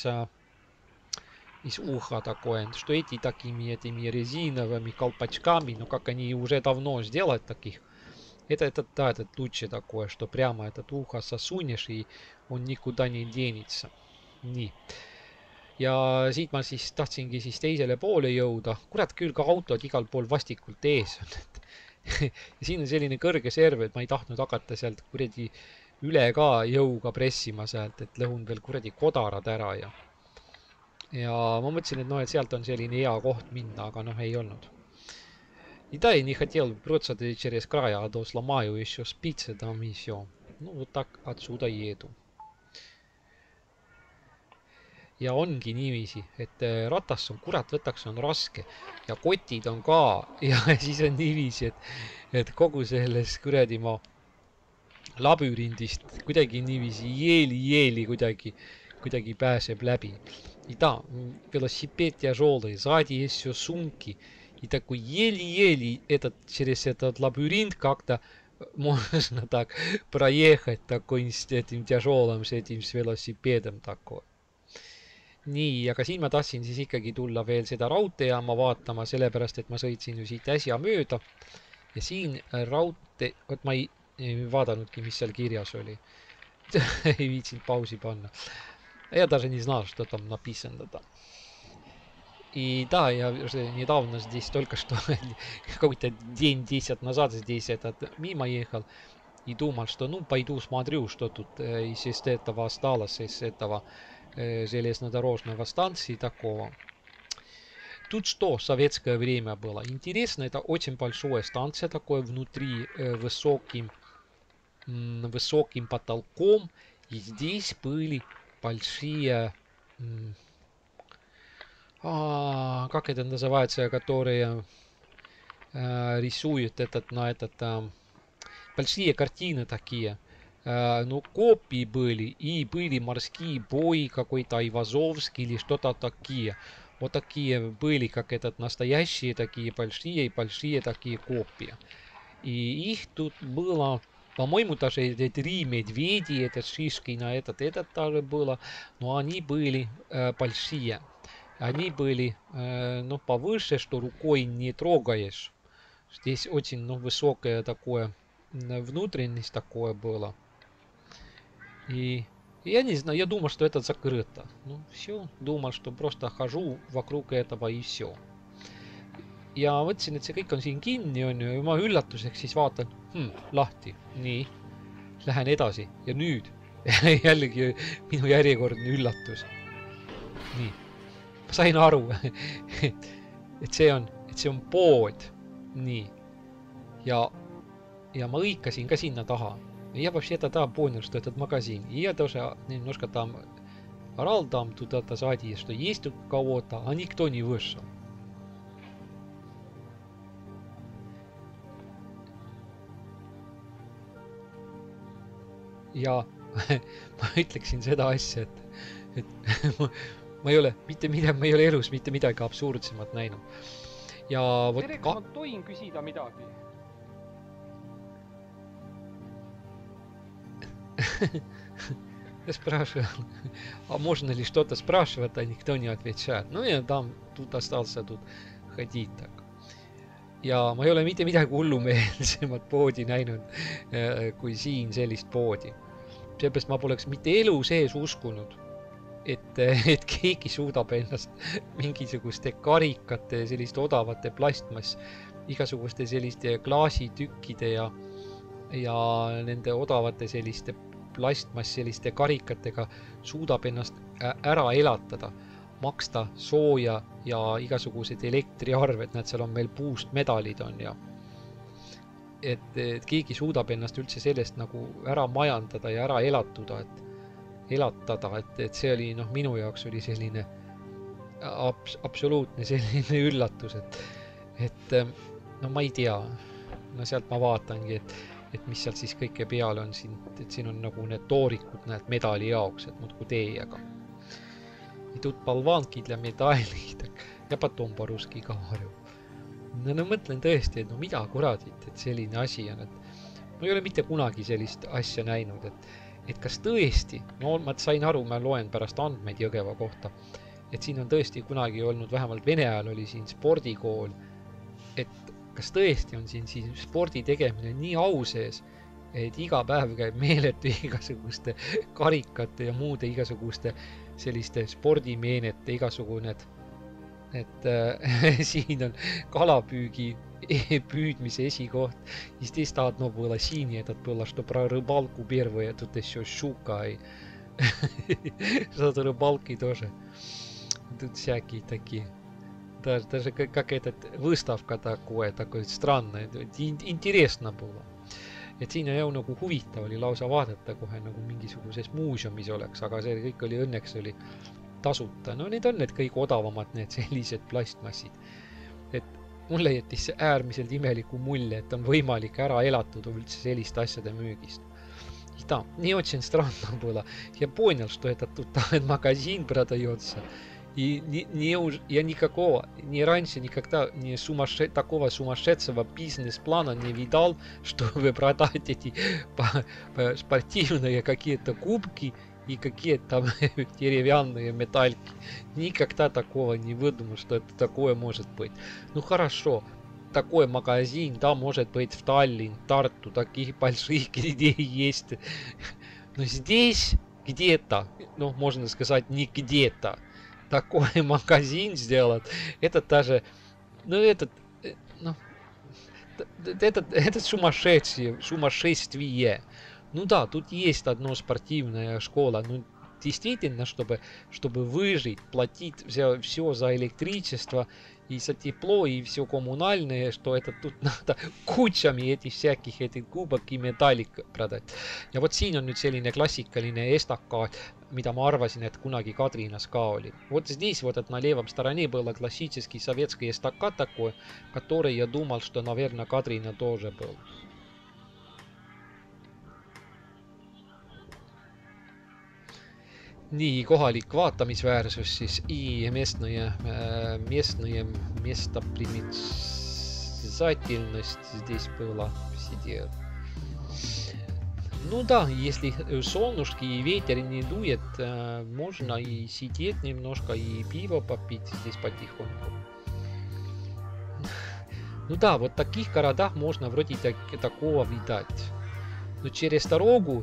уха такое, что эти такими этими резиновыми колпачками, но как они уже давно сделают таких, это да, это лучше такое, что прямо этот ухо сосунешь и он никуда не денется. Nii. Ja siit ma siis tahtsingi siis teisele poole jõuda. Kurat küll ka autod igal pool vastikult ees on. Ja siin on selline kõrge serv, et ma ei tahtnud hakata sealt kuradi üle ka jõuga pressima sealt, et lõhun veel kuradi kodarad ära ja ma mõtlesin, et noh, et sealt on selline hea koht minna, aga noh, ei olnud. И да, я не хотел просто через край, а то сломаю еще спицы там и все. Ну, вот так отсюда еду. Ja ongi niiviisi, et ratas on, kurat võtaks, on raske. Ja kotid on ka. Ja siis on niiviisi, et kogu selles kuradi ma labürindist kuidagi niiviisi jeeli kuidagi pääseb läbi. И да, велосипед тяжелый, сзади есть все сумки. И такой еле-еле через этот лабиринт как-то можно так проехать такой с этим тяжелым, с этим с велосипедом такой. Nii, aga siin ma tahtsin siis ikkagi tulla veel seda raudteejaama vaatama, sellepärast, et ma sõitsin ju siit äsja mööda. Ja siin raudtee, vot ma ei vaadanudki, mis seal kirjas oli. Ei viitsinud pausi panna. Я даже не знал, что там написано там. И да, я уже недавно здесь только что, какой-то день 10 назад здесь этот мимо ехал и думал, что ну пойду смотрю, что тут из этого осталось, из этого железнодорожного станции такого. Тут что, советское время было. Интересно, это очень большая станция такое внутри высоким потолком. И здесь были большие, как это называется, которые рисуют большие картины такие. Ну, копии были, и были морские бои, какой-то Айвазовский или что-то такие. Вот такие были, как этот настоящие, такие большие такие копии. И их тут было, по-моему, даже эти 3 медведи, это Шишкина, этот тоже было, но они были большие. Они были, ну, повыше, что рукой не трогаешь. Здесь очень, ну, высокое такое внутренность такое было. И я не знаю, я думал, что это закрыто. Ну, все, думал, что просто хожу вокруг этого и все. Ja mõtlesin, et see kõik on siin kinni, on ju, ja ma üllatuseks siis vaatan, lahti, nii, lähen edasi ja nüüd jällegi minu järjekordne üllatus. Nii, ma sain aru, et see on pood, nii, ja ma õikasin ka sinna taha. Я вообще тогда понял, что этот магазин. И я тоже немножко там орал там туда-то сзади, что есть тут кого-то, а никто не вышел. Ja ma ütleksin seda asja, et ma ei ole mitte midagi, ma ei ole elus mitte midagi absurdsemat näinud. Ja вот Tere, kas ma tohin küsida midagi? Я спрашивал, а можно ли что-то спрашивать, а никто не отвечает. Ну ja там тут остался тут ходить так. Ja ma ei ole mitte midagi hullumeelsemat poodi näinud kui siin sellist poodi. Seepärast ma poleks mitte elu sees uskunud, et keegi suudab ennast mingisuguste karikate, selliste odavate plastmass, igasuguste selliste klaasitükkide ja nende odavate selliste plastmass selliste karikatega suudab ennast ära elatada, maksta sooja ja igasugused elektriarved, näed, seal on meil puust medalid on ja et keegi suudab ennast üldse sellest nagu ära majandada ja ära elatada, et see oli, noh, minu jaoks oli selline absoluutne selline üllatus, et no ma ei tea, no sealt ma vaatangi, et mis sealt siis kõike peale on siin, et siin on nagu need toorikud, näed, medali jaoks, et muudku teega. И тут болванки для медалей, ja потом по-русски говорю. No mõtlen tõesti, et no mida kuradit, et selline asi on, et ma ei ole mitte kunagi sellist asja näinud, et kas tõesti, no ma sain aru, ma loen pärast andmeid Jõgeva kohta, et siin on tõesti kunagi olnud, vähemalt Vene ajal oli siin spordikool, et kas tõesti on siin spordi tegemine nii au sees, et iga päev käib meeletu igasuguste karikate ja muude igasuguste selliste spordimeenete igasugune, et siin on kalapüügi püüdmise esikoht. И здесь одно было синее, это было, что про рыбалку первое, тут еще щука и что-то рыбалки тоже. Тут всякие такие. Даже какая-то выставка такое странное, интересно было. Et siin on nagu huvitav oli lausa vaadata kohe nagu mingisuguses muuseumis oleks, aga see kõik oli õnneks oli tasuta. No need on need kõik odavamad, need sellised plastmassid. Et mulle jättis äärmiselt imeliku mulje, et on võimalik ära elatuda üldse selliste asjade müügist. И да, не очень странно было. Я понял, что это тут магазин продается. И я никакого, ни раньше никогда такого сумасшедшего бизнес-плана не видал, чтобы продать эти спортивные какие-то кубки и какие-то деревянные медальки. Никогда такого не выдумал, что это такое может быть. Ну хорошо, такой магазин, да, может быть в Таллин, Тарту, таких больших где есть. Но здесь где-то, ну можно сказать не где-то, такой магазин сделать, это даже, ну это сумасшествие. Ну да, тут есть одна спортивная школа, ну действительно, чтобы выжить, платить все за электричество и за тепло и все коммунальное, что это тут надо кучами этих всяких этих кубок и медалик продать. Ja vot siin on nüüd selline klassikaline estakaad, mida ma arvasin, et kunagi Kadrinas ka oli. Вот здесь вот на левом стороне было классический советский эстакад такой, который я думал, что, наверное, Kadrina тоже был. Nii, kohalik vaatamisväärsus siis и местная местопримечательность здесь была сидела. Ну да, если солнышки и ветер не дует, можно и сидеть немножко, и пиво попить здесь потихоньку. Ну да, вот в таких городах можно вроде такого видать. Но через дорогу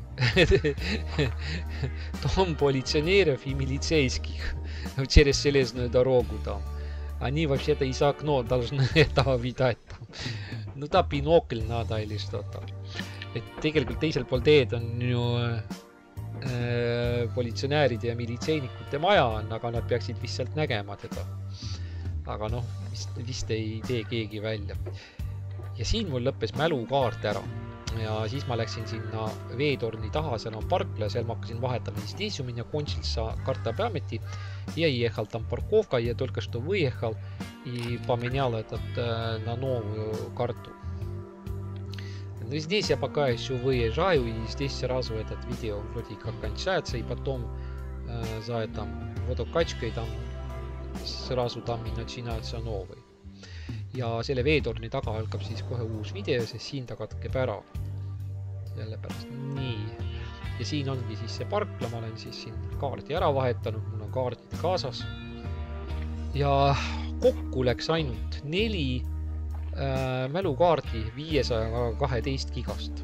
там полиционеров и милицейских через железную дорогу там. Они вообще-то из окна должны этого видать там. Ну да, бинокль надо или что-то. Et tegelikult teisel pool teed on ju politsionääride ja militseinikute maja on, aga nad peaksid vist sealt nägema teda. Aga noh, vist ei tee keegi välja. Ja siin mul lõppes mälukaart ära. Ja siis ma läksin sinna veetorni taha, seal on parkla, seal ma hakkasin vahetama. Здесь у меня кончился карта памяти. Я ехал там парковка, я только что выехал и поменял этот на новую карту. Но здесь я пока еще выезжаю, и здесь сразу этот видео вроде как кончается, и потом за этим водокачкой там srasu tammi начинается новый. Ja selle veetorni taga algab siis kohe uus video, sest siin ta katkeb ära. Sellepärast nii. Ja siin ongi siis see parkla, ma olen siis siin kaardi ära vahetanud, mul on kaardid kaasas. Ja kokku läks ainult 4 mälukaardi 512 gigast.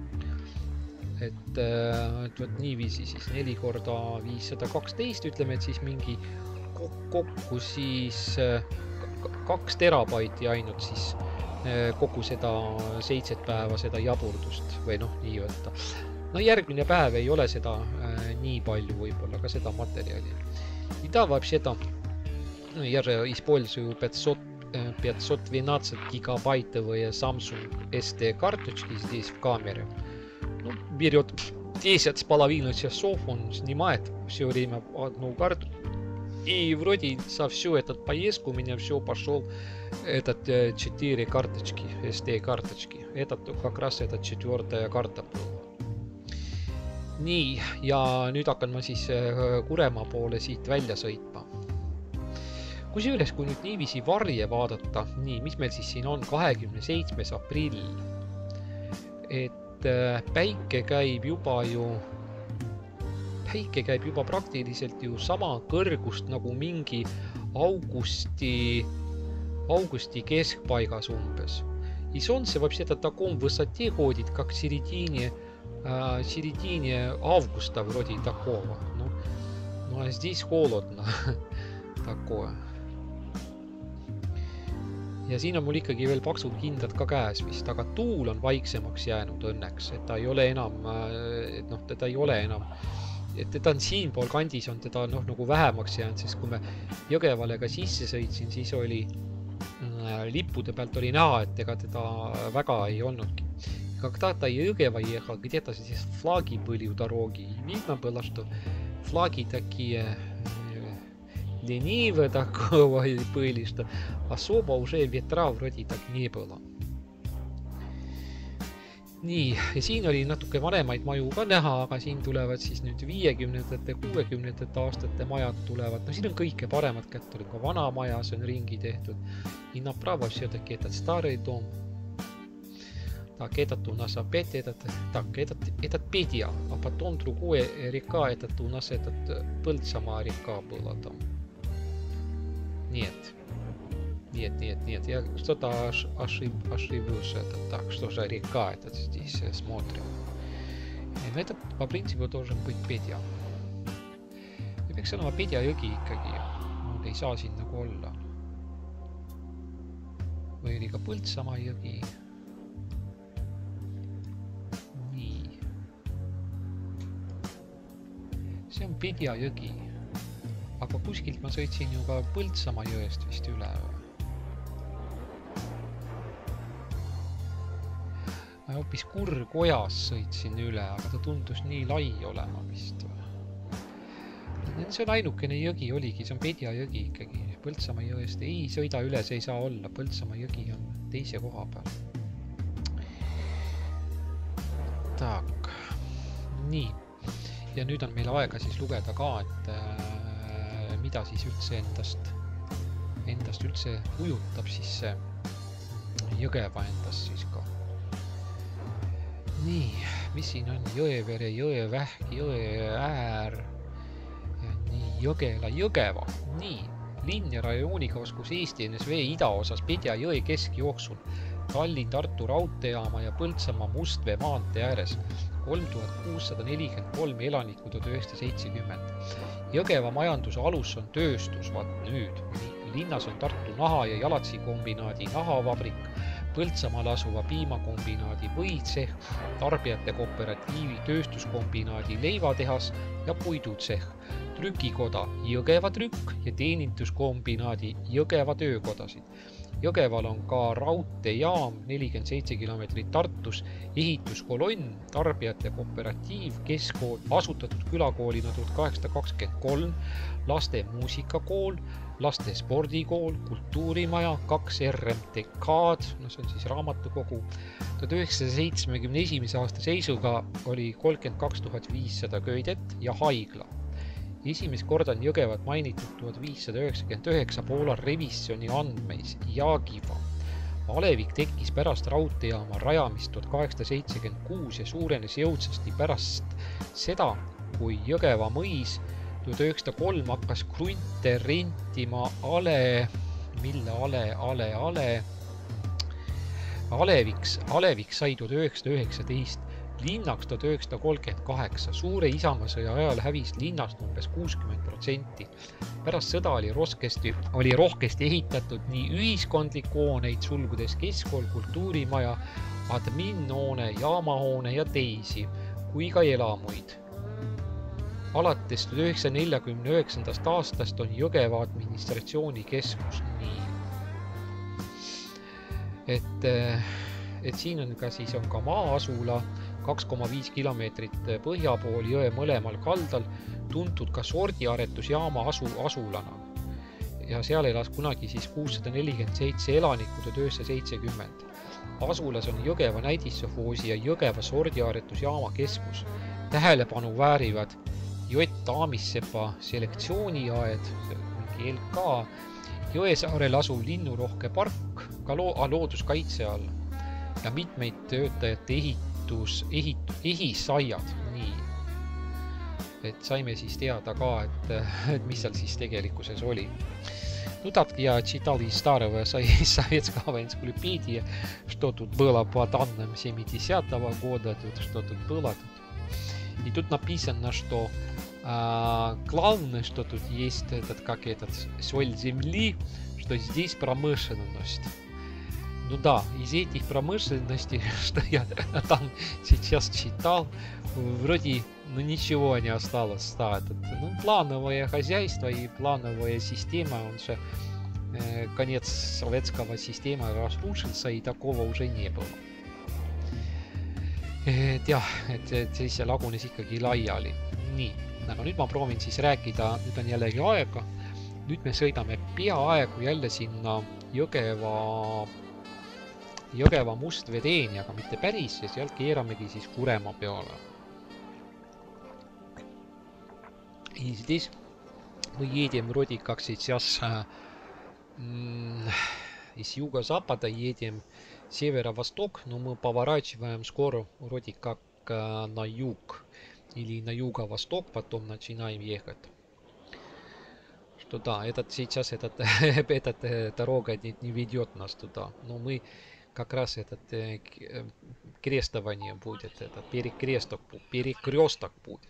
Et võt niiviisi siis 4 korda 512, ütleme, et siis mingi kokku siis 2 terabaiti ainult siis kogu seda 7 päeva seda jaburdust või noh, nii võtta. No järgmine päev ei ole seda nii palju võib-olla ka seda materjali. И да, вообще-то я же использую 512 гигабайтовые Samsung SD-карточки здесь в камере. Ну, берет 10,5 часов, он снимает все время одну карту. И вроде со всю эту поездку у меня все пошел этот 4 карточки, SD-карточки. Этот как раз эта 4-я карта была. Nii, ja nüüd hakkan ma siis Kuremaa poole siit välja sõitma. Kusjuures, kui nüüd niiviisi varje vaadata, nii, mis meil siis siin on 27. aprill, et päike käib juba praktiliselt ju sama kõrgust nagu mingi augusti keskpaigas umbes. И солнце вообще-то в таком высоте ходит, как в середине августа вроде такого. Ну а здесь холодно такое. Ja siin on mul ikkagi veel paksud kindad ka käes vist, aga tuul on vaiksemaks jäänud õnneks, et ta ei ole enam, teda ei ole enam, et teda on siinpool kandis on teda nagu vähemaks jäänud, sest kui me Jõgevale ka sisse sõitsin, siis oli lippude pealt oli näha, et ega teda väga ei olnudki. Когда-то Jõgeva ехал, где-то здесь флаги были у дороги. Видно было, что флаги такие ленивые такого были, что особо уже ветра вроде так не было. Nii, ja siin oli natuke vanemaid maju ka näha, aga siin tulevad siis nüüd 50-ndate, 60-ndate aastate majad tulevad. No siin on kõike paremat kätt, oli ka vana maja, see on ringi tehtud. И направо все-таки этот старый дом. Так, этот у нас опять этот Петя, а потом другой река, этот у нас этот Põltsamaa река была там. Нет, я что-то ошибился. Так, что же река этот здесь смотрим. Этот по принципу должен быть Петя. Ja peaks olema Pedja jõgi ikkagi, ei saa siin nagu olla. Või oli ka Põltsamaa jõgi. Nii. See on Pedja jõgi. Aga kuskilt ma sõitsin ju ka Põltsamaa jõest vist üle. Ma hoopis Kurgojas sõitsin üle, aga ta tundus nii lai olema vist. See on ainukene jõgi oligi, see on Pedja jõgi ikkagi. Põltsamaa jõest ei sõida üles, ei saa olla. Põltsamaa jõgi on teise koha peal. Tak, nii. Ja nüüd on meil aega siis lugeda ka, et mida siis üldse endast üldse kujutab siis see Jõgeva endast siis ka. Nii, mis siin on? Jõevere, Jõevähk, Jõeäär ja nii, Jõgela, Jõgeva. Nii, Linn ja rajooniga askus Eesti NSV idaosas Pedja jõe keskjooksul Tallinn-Tartu raudteejaama ja Põltsamaa Mustvee maantee ääres 3643 elanikku 1970. Jõgeva majanduse alus on tööstus, vaat nüüd. Linnas on Tartu naha- ja jalatsikombinaadi nahavabrik, Põltsamaal asuva piimakombinaadi võitseh, tarbijate kooperatiivi tööstuskombinaadi leivatehas ja puidutseh, trükikoda Jõgeva trükk ja teeninduskombinaadi Jõgeva töökodasid. Jõgeval on ka raudteejaam 47 kilomeetrit Tartus, ehituskolonn, tarbijate kooperatiiv, keskkool, asutatud külakoolina 1823, laste muusikakool, laste spordikool, kultuurimaja, 2 RMTK-d, no see on siis raamatukogu. 1971. aasta seisuga oli 32 500 köidet ja haigla. Esimest korda on Jõgevat mainitud 1599 Poola revisjoni andmeis Jaagiva. Alevik tekkis pärast raudteejaama rajamist 1876 ja suurenes jõudsasti pärast seda, kui Jõgeva mõis 1903 hakkas krunte rentima Alevik sai 1919, linnaks 1938. Suure Isamaasõja ajal hävis linnast umbes 60%. Pärast sõda oli rohkesti ehitatud nii ühiskondlik hooneid, sulgudes keskkool, kultuurimaja, adminhoone, jaamahoone ja teisi, kui ka elamuid. Alates 1949. aastast on Jõgeva administratsiooni keskus. Nii. Et siin on ka maa-asula 2,5 kilomeetrit põhja pool jõe mõlemal kaldal, tuntud ka sordiaretusjaama asulana. Ja seal elas kunagi 647 elanikku 1970. Asulas on Jõgeva näidissofoosi ja Jõgeva sordiaretusjaama keskus. Tähelepanu väärivad Jott Aamissepa selektsiooniaed, mingi LK, Jõesaarel asuv linnurohke park, ka looduskaitse all ja mitmeid töötajate ehisaiad. Nii. Et saime siis teada ka, et mis seal siis tegelikkuses oli. Ну так, я читал из старого советского энциклопедии, что тут было по данным 70-го года, тут что тут было. И тут написано, что главное, что тут есть соль земли, что здесь промышленность. Ну да, из этих промышленностей, что я там сейчас читал, вроде ничего не осталось. Да, плановое хозяйство и плановая система, он же конец советского системы разрушился, и такого уже не было. Et jah, et siis see lagunes ikkagi laiali. Nii, aga nüüd ma proovin siis rääkida, nüüd on jällegi aega. Nüüd me sõidame peaaegu jälle sinna Jõgeva Mustveteeni, aga mitte päris, ja sealt keeramegi siis Kuremaa peale. И здесь мы едем вроде как сейчас из юго-запада едем северо-восток, но мы поворачиваем скоро вроде как на юг или на юго-восток, потом начинаем ехать. Что да, сейчас эта дорога не ведет нас туда, но мы как раз крестование будет, перекресток будет.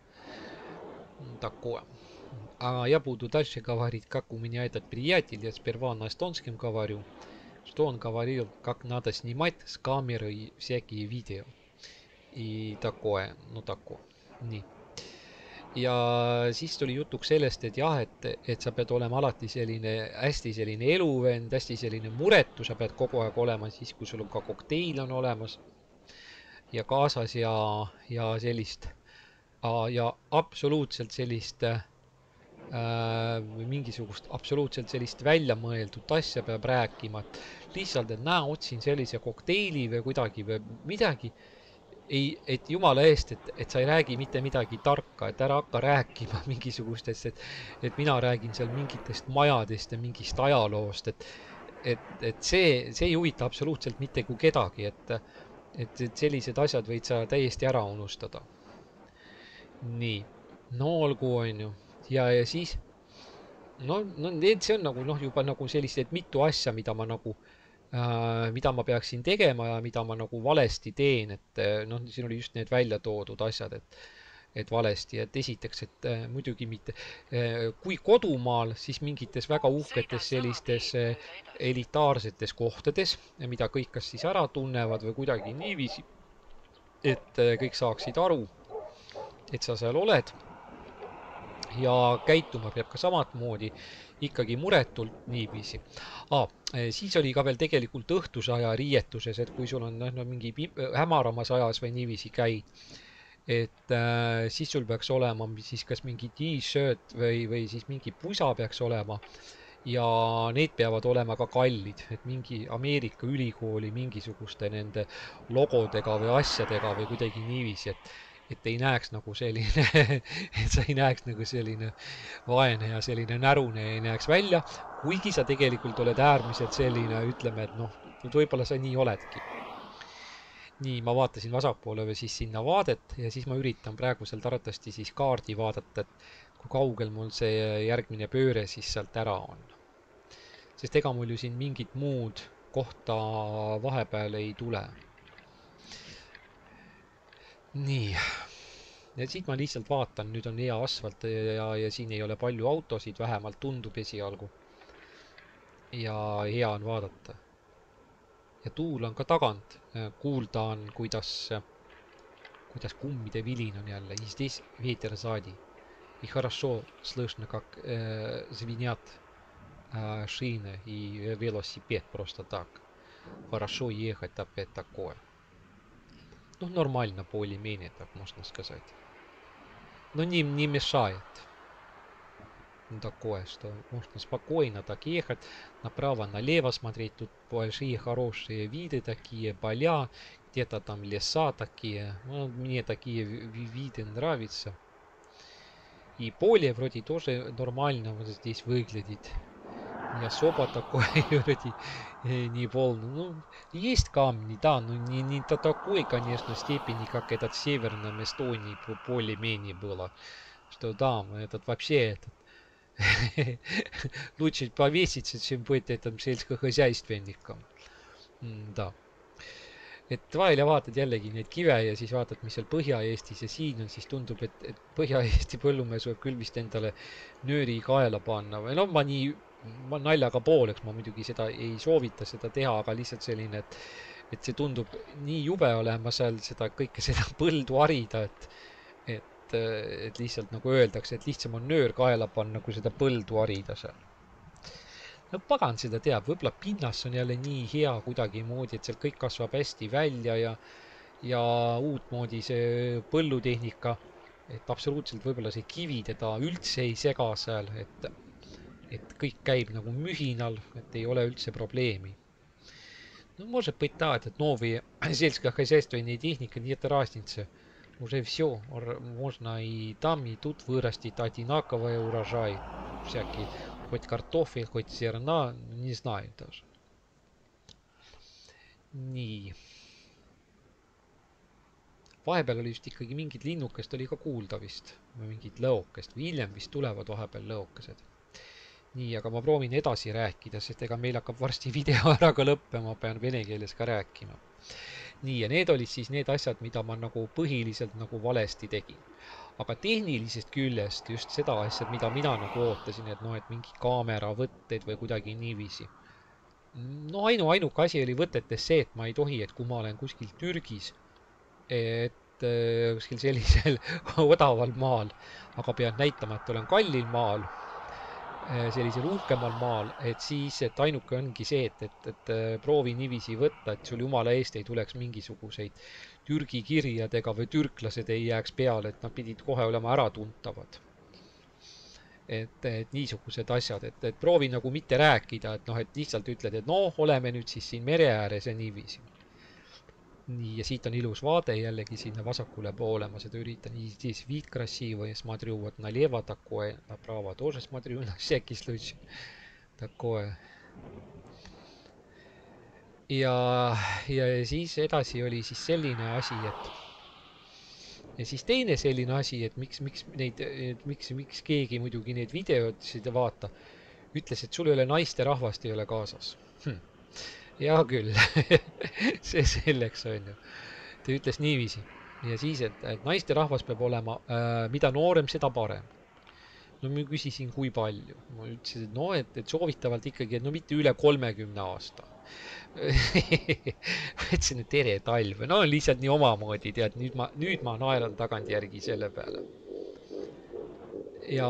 Такое. А я буду дальше говорить, как у меня этот приятель, я сперва на эстонском говорю, что он говорил, как надо снимать с камеры всякие видео. И такое, no такое. Nii. Ja siis tuli jutuks sellest, et jah, et sa pead olema alati hästi selline eluvend, hästi selline muretu, sa pead kogu aeg olema siis, kui sul on ka kokteil on olemas ja kaasas ja sellist ja absoluutselt sellist mingisugust absoluutselt sellist välja mõeldud asja peab rääkima, et lihtsalt, et otsin sellise kokteili või kuidagi või midagi, et jumala eest, et sa ei räägi mitte midagi tarka, et ära hakka rääkima mingisugustest, et mina räägin seal mingitest majadest ja mingist ajaloost, et see ei huvita absoluutselt mitte kui kedagi, et sellised asjad võid sa täiesti ära unustada. Nii, no olgu on ju. Ja siis no see on nagu juba nagu sellised mitu asja, mida ma peaksin tegema ja mida ma nagu valesti teen, et siin oli just need välja toodud asjad, et valesti, et esiteks, et muidugi mitte, kui kodumaal, siis mingites väga uhketes sellistes elitaarsetes kohtades, mida kõik kas siis ära tunnevad või kuidagi niiviisi, et kõik saaksid aru, et sa seal oled ja käituma peab ka samamoodi ikkagi muretult niiviisi. Siis oli ka veel tegelikult õhtuse aja riietuses, et kui sul on mingi hämaramas ajas või niiviisi käid, et siis sul peaks olema siis kas mingi t-shirt või siis mingi pusa peaks olema ja need peavad olema ka kallid, et mingi Ameerika ülikooli mingisuguste nende logodega või asjadega või kuidagi niiviisi, et ei näeks nagu selline et sa ei näeks nagu selline vaene ja selline närune ei näeks välja, kuigi sa tegelikult oled äärmiselt selline, ütleme, et võib-olla sa nii oledki. Nii, ma vaatasin vasakpoole või siis sinna vaadet ja siis ma üritan praegusel arvatavasti siis kaardi vaadata, et kui kaugel mul see järgmine pööre siis sealt ära on. Sest ega mul ju siin mingit muud kohta vahepeal ei tule. Nii, ja siit ma lihtsalt vaatan, nüüd on hea asfalt ja siin ei ole palju autosid, vähemalt tundub esialgu. Ja hea on vaadata. Ja tuul on ka tagant, kuulda on, kuidas kummide vilin on jälle. И здесь ветер сзади. И хорошо слышно, как звенят шины и велосипед просто так. Хорошо ехать опять такое. Ну, нормально, более-менее, так можно сказать. Но не мешает. Такое, что можно спокойно так ехать, направо-налево смотреть. Тут большие хорошие виды, такие поля, где-то там леса такие. Ну, мне такие виды нравятся. И поле вроде тоже нормально вот здесь выглядит. Не особо такое вроде не волны. Ну, есть камни, да, но не до такой, конечно, степени, как этот в Северном Эстонии более-менее было. Что да, этот вообще лучше повеситься, чем быть этим сельскохозяйственником. Да. Et vahel ja vaatad jällegi neid kive ja siis vaatad, mis seal Põhja-Eestis ja siin on, siis tundub, et Põhja-Eesti põllumees võib küll vist endale nööri kaela panna või ma naljaga pooleks, ma muidugi seda ei soovita seda teha, aga lihtsalt selline, et see tundub nii jube olema seal kõike seda põldu harida, et lihtsalt nagu öeldakse, et lihtsam on nöör kaela panna, kui seda põldu harida seal. No pagan seda teab, võib-olla pinnas on jälle nii hea kuidagimoodi, et seal kõik kasvab hästi välja ja uutmoodi see põllutehnika, et absoluutselt võib-olla see kivi teda üldse ei sega seal, et kõik käib nagu mühinal, et ei ole üldse probleemi. No может быть так, это новые сельскохозяйственные техники, нет разницы. Уже все, можно и там, и тут вырастить одинаковый урожай. Всякие, хоть картофель, хоть зерна, не знаю даже. Nii. Vahepeal oli vist ikkagi mingid linnukest oli ka kuulda vist. Või mingid lõokest. Või hiljem vist tulevad vahepeal lõokesed. Nii, aga ma proovin edasi rääkida, sest ega meil hakkab varsti video ära ka lõppema, pean vene keeles ka rääkima. Nii, ja need olid siis need asjad, mida ma nagu põhiliselt nagu valesti tegin. Aga tehnilisest küljest just seda asjad, mida mina nagu ootasin, et et mingi kaamera võtteid või kuidagi niiviisi. No ainuke asi oli võtetes see, et ma ei tohi, et kui ma olen kuskil Türgis, et kuskil sellisel odaval maal, aga pean näitama, et olen kallil maal, sellisel uhkemal maal, et siis, et ainuke ongi see, et proovi niiviisi võtta, et sul jumala eest ei tuleks mingisuguseid Türgi kirjadega või türklased ei jääks peale, et nad pidid kohe olema äratuntavad. Et niisugused asjad, et proovi nagu mitte rääkida, et lihtsalt ütled, et oleme nüüd siis siin mere ääres ja niiviisi. Nii, ja siit on ilus vaade jällegi sinna vasakule poole, ma seda üritan. Здесь вид красивый, я смотрю вот налево такое, направо тоже смотрю на всякий случай. Такое. Ja siis edasi oli siis selline asi, Ja siis teine selline asi, et miks keegi muidugi neid videosid vaata, ütles, et sul ei ole naisterahvast ei ole kaasas. Hea küll, see selleks on ju. Ta ütles niiviisi. Ja siis, et naisterahvas peab olema, mida noorem, seda parem. No ma küsisin, kui palju. Ma ütlesin, et no, et soovitavalt ikkagi, et no mitte üle 30 aasta. Mõtlesin, et tere talv. No lihtsalt nii omamoodi, tead, nüüd ma naeran tagantjärgi selle peale. Ja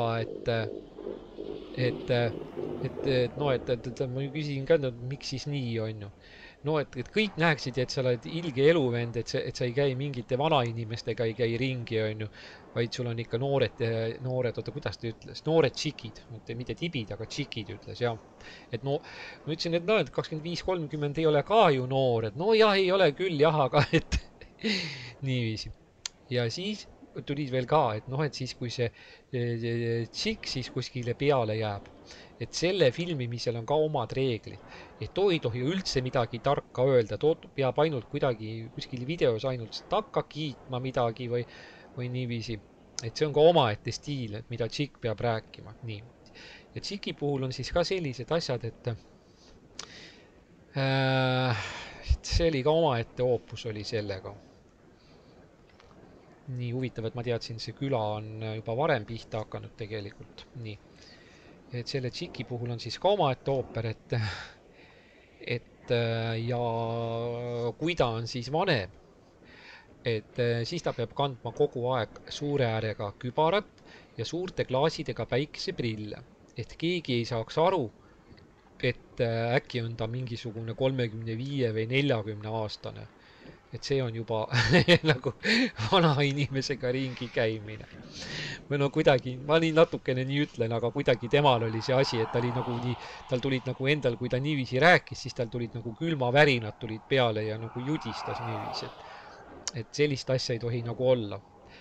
ma küsisin ka, miks siis nii on ju. No, et kõik näeksid, et sa oled ilge eluvend, et sa ei käi mingite vanainimestega, ei käi ringi, on ju, vaid sul on ikka noored, oota, kuidas ta ütles, noored tšikid, mitte tibid, aga tšikid ütles, jah. Et no, ma ütlesin, et no, et 25-30 ei ole ka ju noor, et no jah, ei ole küll, jah, aga et niiviisi. Ja siis tulid veel ka, et noh, et siis kui see tšikk siis kuskile peale jääb, et selle filmimisel on ka omad reeglid, et too ei tohi üldse midagi tarka öelda, too peab ainult kuidagi kuskil videos ainult takka kiitma midagi või niiviisi, et see on ka omaette stiil, et mida tšikk peab rääkima, nii. Ja tšiki puhul on siis ka sellised asjad, et see oli ka omaette oopus oli sellega. Nii huvitav, et ma teadsin, see küla on juba varem pihta hakanud tegelikult, nii. Et selle tšiki puhul on siis ka omaette ooper, et ja kui ta on siis vanem, et siis ta peab kandma kogu aeg suure äärega kübarat ja suurte klaasidega päikeseprille, et keegi ei saaks aru, et äkki on ta mingisugune 35 või 40 aastane. Et see on juba nagu vana inimesega ringi käimine. Või no kuidagi, ma nii natukene nii ütlen, aga kuidagi temal oli see asi, et ta oli nagu nii, tal tulid nagu endal, kui ta niiviisi rääkis, siis tal tulid nagu külmavärinad tulid peale ja nagu judistas niiviisi. Et sellist asja ei tohi nagu olla.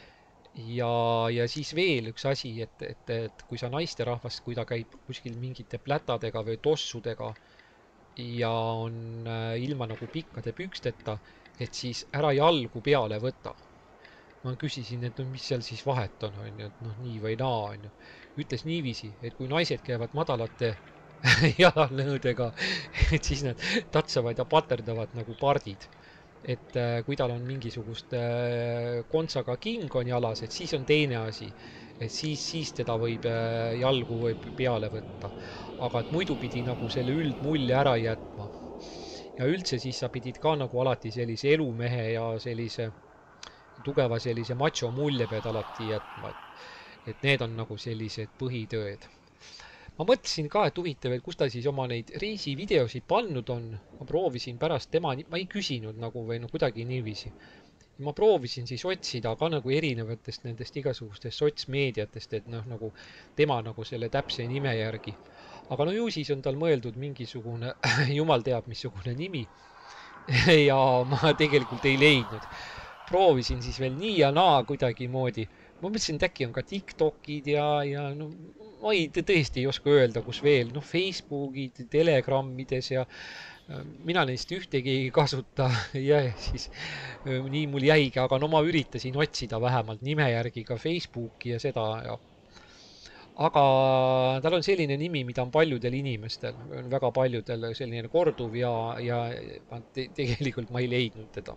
Ja siis veel üks asi, et kui sa naisterahvast, kui ta käib kuskil mingite plätadega või tossudega ja on ilma nagu pikkade püksteta, et siis ära jalgu peale võta. Ma küsisin, et no mis seal siis vahet on, et noh nii või naa on ju. Ütles niiviisi, et kui naised käivad madalate jalanõudega, et siis nad tatsavad ja paterdavad nagu pardid. Et kui tal on mingisugust kontsaga king on jalas, et siis on teine asi. Et siis teda võib jalgu võib peale võtta. Aga et muidu pidi nagu selle üldmulje ära jätma. Ja üldse siis sa pidid ka nagu alati sellise elumehe ja sellise tugeva sellise macho mulje pead alati jätma. Et need on nagu sellised põhitööd. Ma mõtlesin ka, et huvitav, et kus ta siis oma neid reisivideosid pannud on. Ma proovisin pärast tema, ma ei küsinud nagu või no kuidagi niiviisi. Ma proovisin siis otsida ka nagu erinevatest nendest igasugustest sotsmeediatest, et noh, nagu tema nagu selle täpse nime järgi. Aga no ju siis on tal mõeldud mingisugune, jumal teab missugune nimi. Ja ma tegelikult ei leidnud. Proovisin siis veel nii ja naa kuidagi moodi. Ma mõtlesin, et äkki on ka TikTokid ja no, ma tõesti ei oska öelda, kus veel. No Facebookid, Telegrammides ja mina neist ühtegi ei kasuta ja siis nii mul jäigi, aga no ma üritasin otsida vähemalt nime järgi ka Facebooki ja seda ja aga tal on selline nimi, mida on paljudel inimestel, väga paljudel selline korduv ja tegelikult ma ei leidnud teda.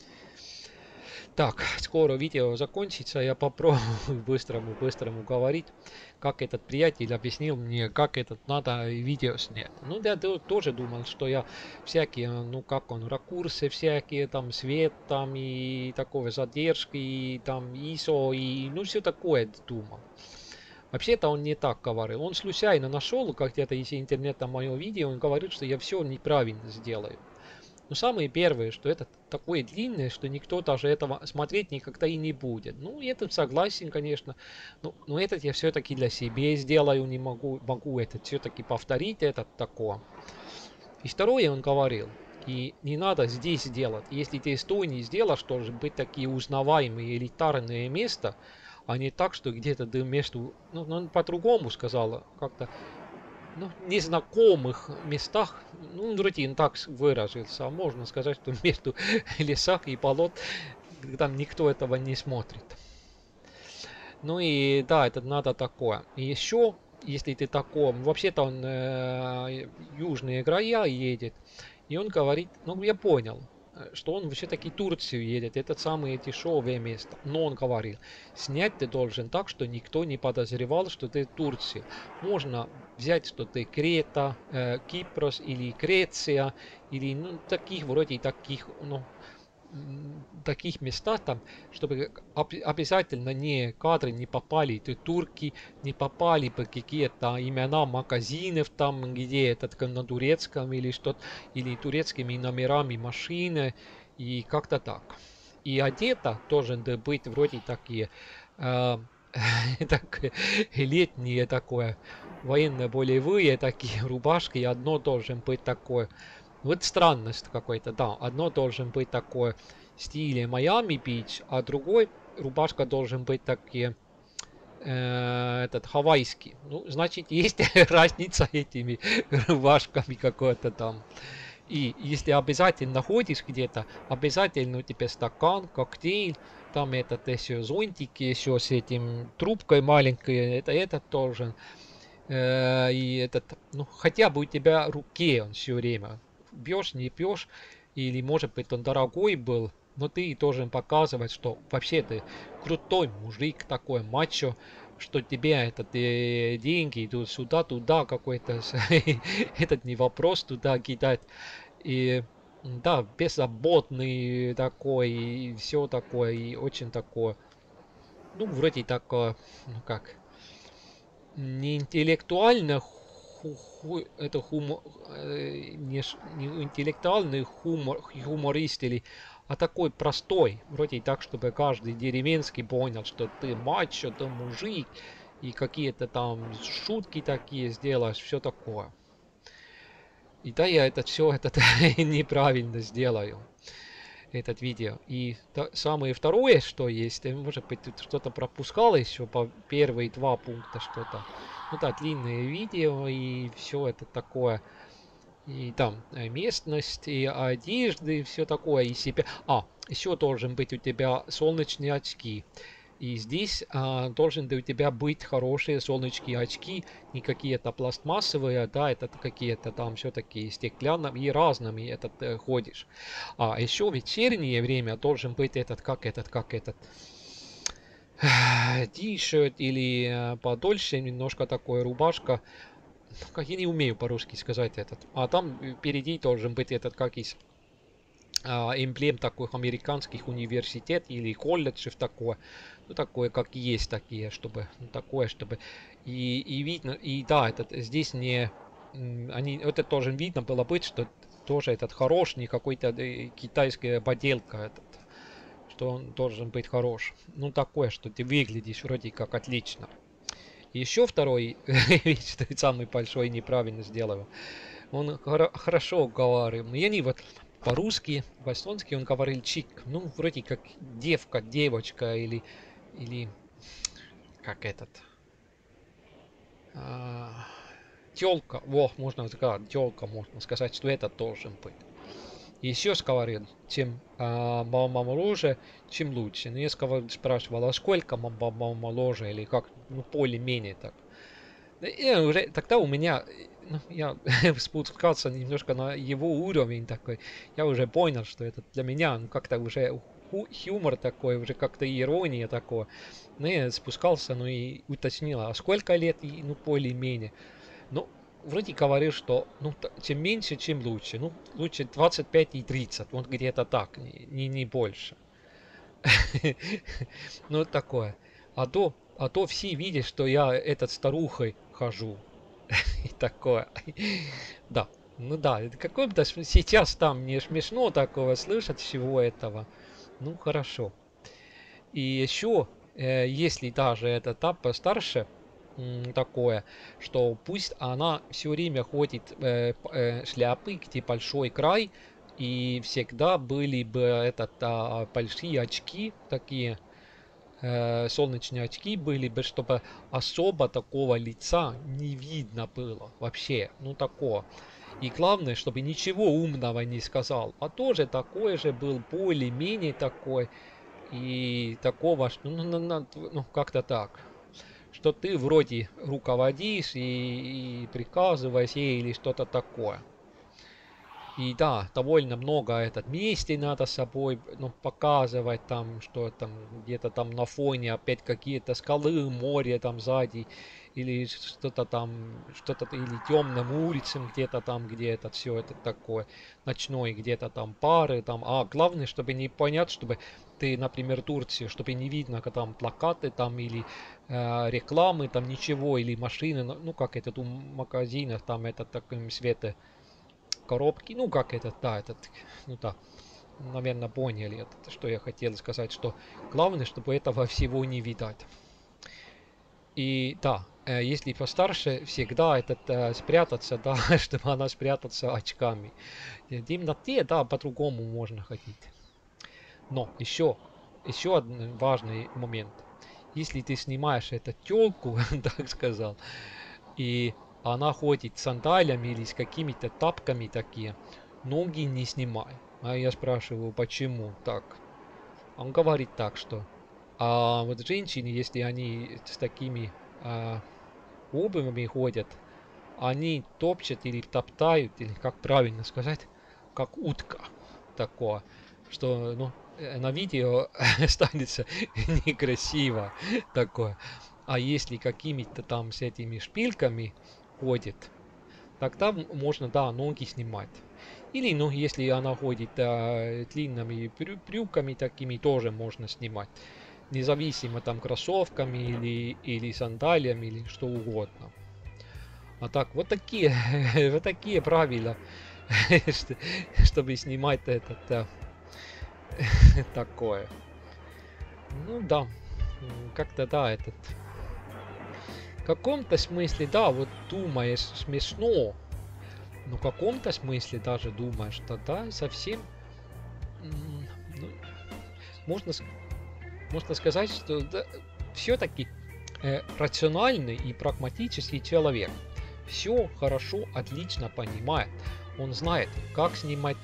Так, скоро видео закончится, я попробую быстрому говорить, как этот приятель объяснил мне, как этот надо видео снять. Ну, я тоже думал, что я всякие, ну, как он, ракурсы всякие, там, свет, там, и такого задержки, и там, ISO, и, ну, все такое думал. Вообще-то он не так говорил. Он случайно нашел, как где-то из интернета мое видео, он говорит, что я все неправильно сделаю. Но самое первое, что это такое длинное, что никто даже этого смотреть никогда и не будет. Ну, это согласен, конечно. Но этот я все-таки для себя сделаю, не могу этот все-таки повторить, этот такое. И второе он говорил, и не надо здесь делать. Если ты Эстонии сделаешь, должны быть такие узнаваемые элитарные места, а не так, что где-то ты между, ну, он по-другому сказал, как-то, ну, незнакомых местах, ну, вроде он так выразился, а можно сказать, что между лесах и болот там никто этого не смотрит. Ну и да, это надо такое. И еще, если ты такое, вообще-то он южные края едет, и он говорит, ну я понял, что он все-таки Турцию едет, это самое дешевое место. Но он говорил, снять ты должен так, что никто не подозревал, что ты Турция. Можно взять, что ты Крета, Кипрос или Греция, или ну, таких вроде таких, ну, таких местах там, чтобы обязательно не кадры не попали, то турки не попали бы какие-то имена магазинов там, где этот на турецком или что-то, или турецкими номерами машины, и как-то так. И одета должен быть вроде такие так, летние такое, военно-болевые такие рубашки, и одно должен быть такое. Вот странность какой-то, да. Одно должен быть такое в стиле Майами Бич, а другой рубашка должен быть такие этот хавайский. Ну, значит, есть разница этими рубашками какой-то там. И если обязательно ходишь где-то, обязательно у тебя стакан, коктейль, там этот еще зонтики, еще с этим трубкой маленькой, это этот должен. И этот, ну, хотя бы у тебя в руке он все время. Пьешь, не пьешь, или может быть он дорогой был, но ты должен показывать, что вообще ты крутой мужик такой, мачо, что тебе этот деньги идут сюда, туда, какой-то этот не вопрос туда кидать. И да, беззаботный такой, и все такое, и очень такое, ну, вроде такое, ну как, не интеллектуально это не интеллектуальный юморист или, а такой простой, вроде так, чтобы каждый деревенский понял, что ты мачо, ты мужик, и какие-то там шутки такие сделаешь, все такое. И да, я это все это неправильно сделаю, этот видео. И самое второе, что есть, может быть, тут что-то пропускал еще по первые два пункта что-то. Ну да, длинные видео и все это такое. И там местность, и одежды, и все такое, и себя. А, еще должен быть у тебя солнечные очки. И здесь должен у тебя быть хорошие солнечные очки, не какие-то пластмассовые, да, это какие-то там все-таки стеклянные и разными этот ходишь. А еще в вечернее время должен быть как этот ти-шерт или подольше немножко такой рубашка. Как я не умею по-русски сказать этот. А там впереди должен быть этот как из эмблем таких американских университет или колледжев такое. Ну, такое, как есть такие, чтобы, ну, такое, чтобы, и видно, и да, этот, здесь не, они, это тоже видно было быть, что тоже этот хорош, не какой-то китайская поделка этот, что он должен быть хорош. Ну, такое, что ты выглядишь вроде как отлично. И еще второй, что самый большой неправильно сделаю, он хорошо говорил, но я не вот по-русски, по-эстонски он говорил чик, ну, вроде как девка, девочка или как этот, тёлка, во, можно сказать, тёлка, можно сказать, что это должен быть. И еще говорил, чем мама моложе, чем лучше. Но я спрашивал, а сколько мама моложе, или как, ну, более-менее так. И уже, тогда у меня, ну, я спускался немножко на его уровень такой. Я уже понял, что это для меня, ну, как-то уже юмор такой, уже как-то ирония такое. Ну, я спускался, ну, и уточнил, а сколько лет, и, ну, более-менее. Ну, вроде говорил, что, ну, чем меньше, чем лучше. Ну, лучше 25 и 30, вот где-то так, не больше. Ну, такое. А то все видят, что я этот старухой хожу. И такое. Да. Ну да, это каком-то сейчас там не смешно такого слышать всего этого. Ну, хорошо. И еще, если даже это та постарше, такое, что пусть она все время ходит шляпы, где большой край, и всегда были бы большие очки такие, солнечные очки были бы, чтобы особо такого лица не видно было вообще, ну такого. И главное, чтобы ничего умного не сказал, а тоже такой же был более-менее такой, и такого, что, ну, как-то так, что ты вроде руководишь и приказываешь ей или что-то такое. И да, довольно много этот вместе надо с собой, ну, показывать там, что там где-то там на фоне опять какие-то скалы, море там сзади, или что-то там, что-то или темным улицам где-то там, где это все это такое, ночной где-то там пары там, а главное, чтобы не понять, чтобы ты, например, Турцию, чтобы не видно, когда там плакаты там или рекламы там ничего, или машины, ну как это у магазинов там это таким свете коробки, ну как этот, да, этот, ну да, наверное, поняли, это, что я хотел сказать, что главное, чтобы этого всего не видать. И да, если постарше, всегда этот спрятаться, да, чтобы она спрятаться очками. В темноте, да, по-другому можно ходить. Но еще один важный момент. Если ты снимаешь эту телку, так сказал, и она ходит с сандалиями или с какими-то тапками такие, ноги не снимай. А я спрашиваю, почему так? Он говорит так, что вот женщины, если они с такими обувями ходят, они топчат или топтают, или как правильно сказать, как утка такое, что ну, на видео останется некрасиво такое. А если какими-то там с этими шпильками ходит, тогда можно, да, ноги снимать. Или, ну, если она ходит длинными брюками такими, тоже можно снимать. Независимо там кроссовками или сандалиями, или что угодно. А так, вот такие, вот такие правила, чтобы снимать этот такое. Ну да, как-то да, этот... В каком-то смысле, да, вот думаешь смешно, но в каком-то смысле даже думаешь, что да, совсем, ну, можно сказать, что да, все-таки рациональный и прагматический человек все хорошо, отлично понимает. Он знает, как снимать,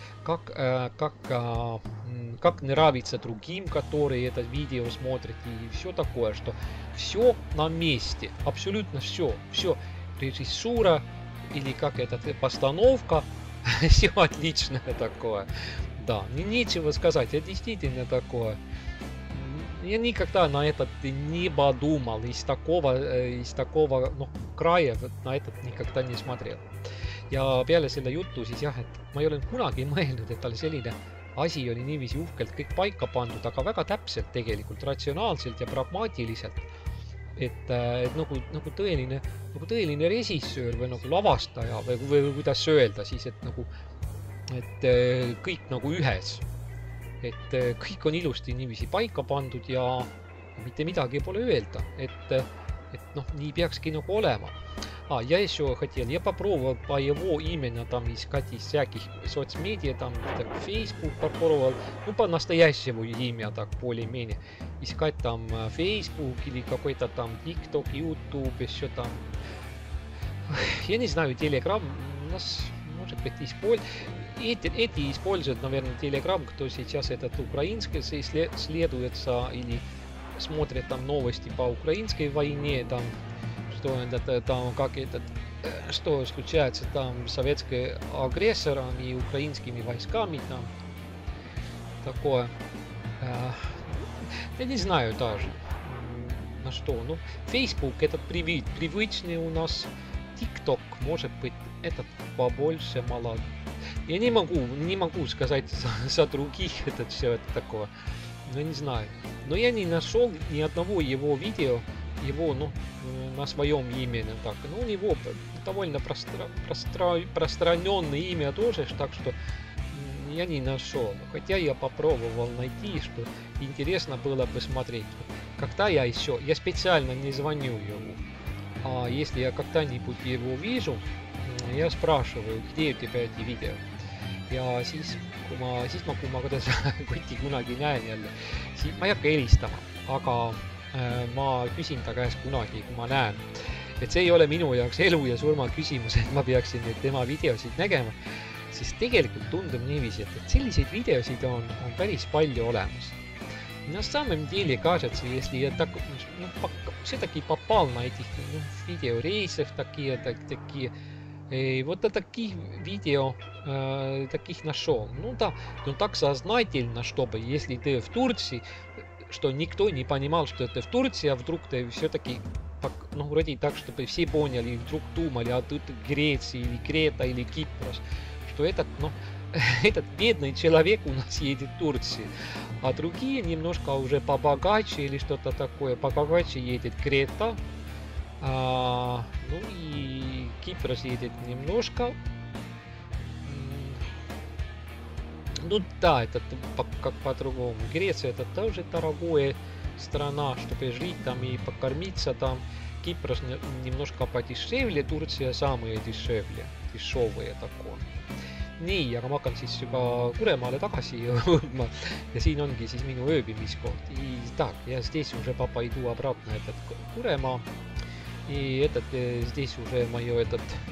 как нравится другим, которые это видео смотрят, и все такое, что все на месте, абсолютно все, режиссура или как это, постановка, все отлично такое. Да, нечего сказать, это действительно такое. Я никогда на этот не подумал, из такого ну, края на этот никогда не смотрел. Ja peale selle jutu siis jah, et ma ei ole kunagi mõelnud, et tal selline asi oli niiviisi uhkelt kõik paika pandud, aga väga täpselt tegelikult, ratsionaalselt ja pragmaatiliselt. Et nagu tõeline režissöör või nagu lavastaja või kuidas öelda siis, et kõik nagu ühes. Et kõik on ilusti niiviisi paika pandud ja mitte midagi pole öelda, et noh, nii peakski nagu olema. Я еще хотел, я попробовал по его именно там искать из всяких соцмедиа, там так, Facebook попробовал, ну по-настоящему имя так более-менее, искать там Facebook или какой-то там TikTok, YouTube, еще там, я не знаю, Telegram, у нас может быть эти используют, наверное, Telegram, кто сейчас этот украинский следуется или смотрят там новости по украинской войне, там что это там как это, что случается там с советским агрессором и украинскими войсками там такое. Я не знаю даже на что. Ну, Facebook этот привычный у нас. TikTok, может быть, этот побольше молод. Я не могу сказать за других это все это такое. Ну, не знаю. Но я не нашел ни одного его видео, его, ну, на своем имени так. Ну, у него довольно пространенное имя тоже, так что я не нашел. Хотя я попробовал найти, что интересно было бы смотреть. Когда я специально не звоню ему. А если я когда-нибудь его вижу, я спрашиваю, где у тебя эти видео. Ja siis kui ma Kotti kunagi näen jälle, siis ma ei hakka helistama, aga ma küsin ta käest kunagi, kui ma näen. Et see ei ole minu jaoks elu ja surma küsimus, et ma peaksin nüüd tema videosid nägema. Siis tegelikult tundub niiviisi, et selliseid videosid on päris palju olemas. На самом деле, кажется, если я так, ну, все-таки попал на этих видеорейсах такие, вот таких видео таких нашел. Ну да, но так сознательно, чтобы, если ты в Турции, что никто не понимал, что это в Турции, а вдруг ты все-таки, ну, вроде так, чтобы все поняли, и вдруг думали, а тут Греция или Крета или Кипрос, что этот, ну, этот бедный человек у нас едет в Турции, а другие немножко уже побогаче или что-то такое, побогаче едет Крета, ну и Кипрос едет немножко. Ну да, это как по-другому. Греция это тоже дорогая страна, чтобы жить там и покормиться там. Кипрос немножко подешевле, Турция самые дешевые такое. Nii, aga ma hakkan siis juba Kuremaale tagasi jõudma ja siin ongi siis minu ööbimiskoht. И так, я здесь уже папа иду обратно этот Курема. И этот здесь уже мое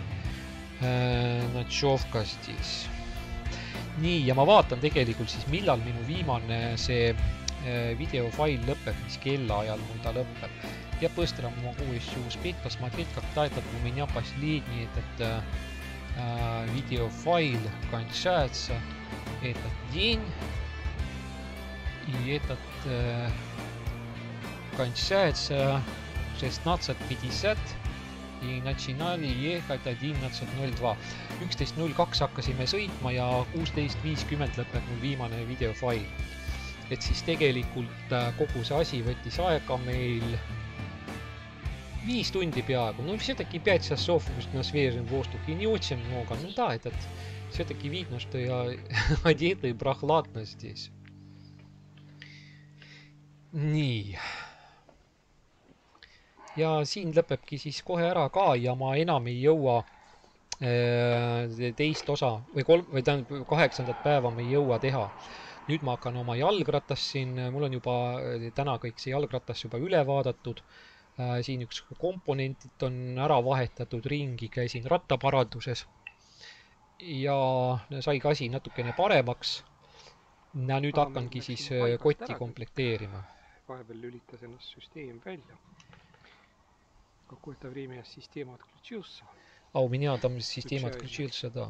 ночевка здесь. Nii, ja ma vaatan tegelikult siis millal minu viimane see видеофайл lõpeb, mis kellaajal mul ta lõpeb. Я быстро могу еще успеть посмотреть, когда этот у меня последний видеофайл кончается этот день, и этот кончается 16:50 и начинали ехать 11:02. 11:02 hakkasime sõitma ja 16:50 lõpeb mul viimane videofail. Et siis tegelikult kogu see asi võttis aega meil 5 tundi peaaegu. Ну, все-таки 5 часов на свежем воздухе не очень много. Ну да, этот все-таки видно, что я одетый прохладно здесь. Nii. Ja siin lõpebki siis kohe ära ka ja ma enam ei jõua teist osa või 8. päeva me ei jõua teha. Nüüd ma hakkan oma jalgratast siin, mul on juba täna kõik see jalgratas juba üle vaadatud. Siin üks komponentid on ära vahetatud ringi, käisin rattaparanduses ja sai ka asi natukene paremaks. Ja nüüd hakkangi siis kotti komplekteerima. Vahepeal lülitas ennast süsteem välja. Какое-то время система отключился. А у меня там система отключился, да.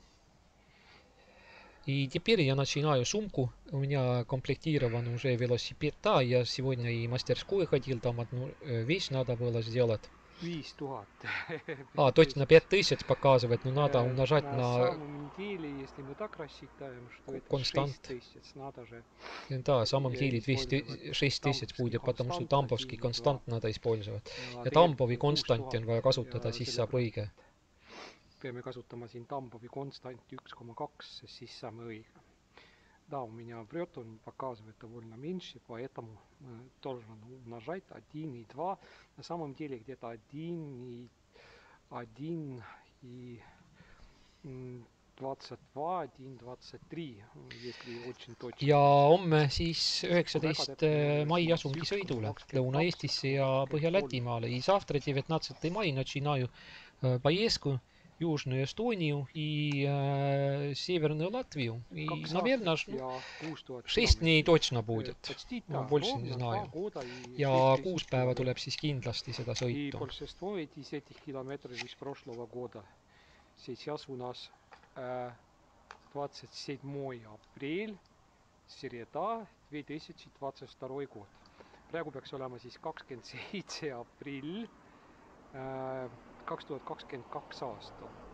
И теперь я начинаю сумку. У меня комплектирован уже велосипед. Да, я сегодня и мастерской ходил, там одну вещь надо было сделать. 5000. А, точно, 5000 показывает, но надо умножать на... На самом деле, если мы так рассчитаем, что это 6000, надо же... Да, на самом деле 6000 будет, потому что тамбовский констант надо использовать. Ja Tambovi konstanti on vaja kasutada, siis saab õige. Peame kasutama siin Tambovi konстанти 1,2, siis saame õige. Да, у меня врет, он показывает довольно меньше, поэтому должен умножать 1 и 2. На самом деле где-то 1 и 22, 1, 23, если очень точно. Ja homme siis 19 mai asungi sõidule Lõuna-Eestisse ja Põhja-Lätimaale. И завтра, 19 мая, начинаю поездку Южную Эстонию и Северную Латвию. И, наверное, 6 дней точно будет. Ma больше не знаю. Ja 6 päeva tuleb siis kindlasti seda sõitu. И большинство этих километров из прошлого года. Сейчас у нас 27 апрель, среда, 2022 год. Praegu peaks olema siis 27 aprill 2022 aastal.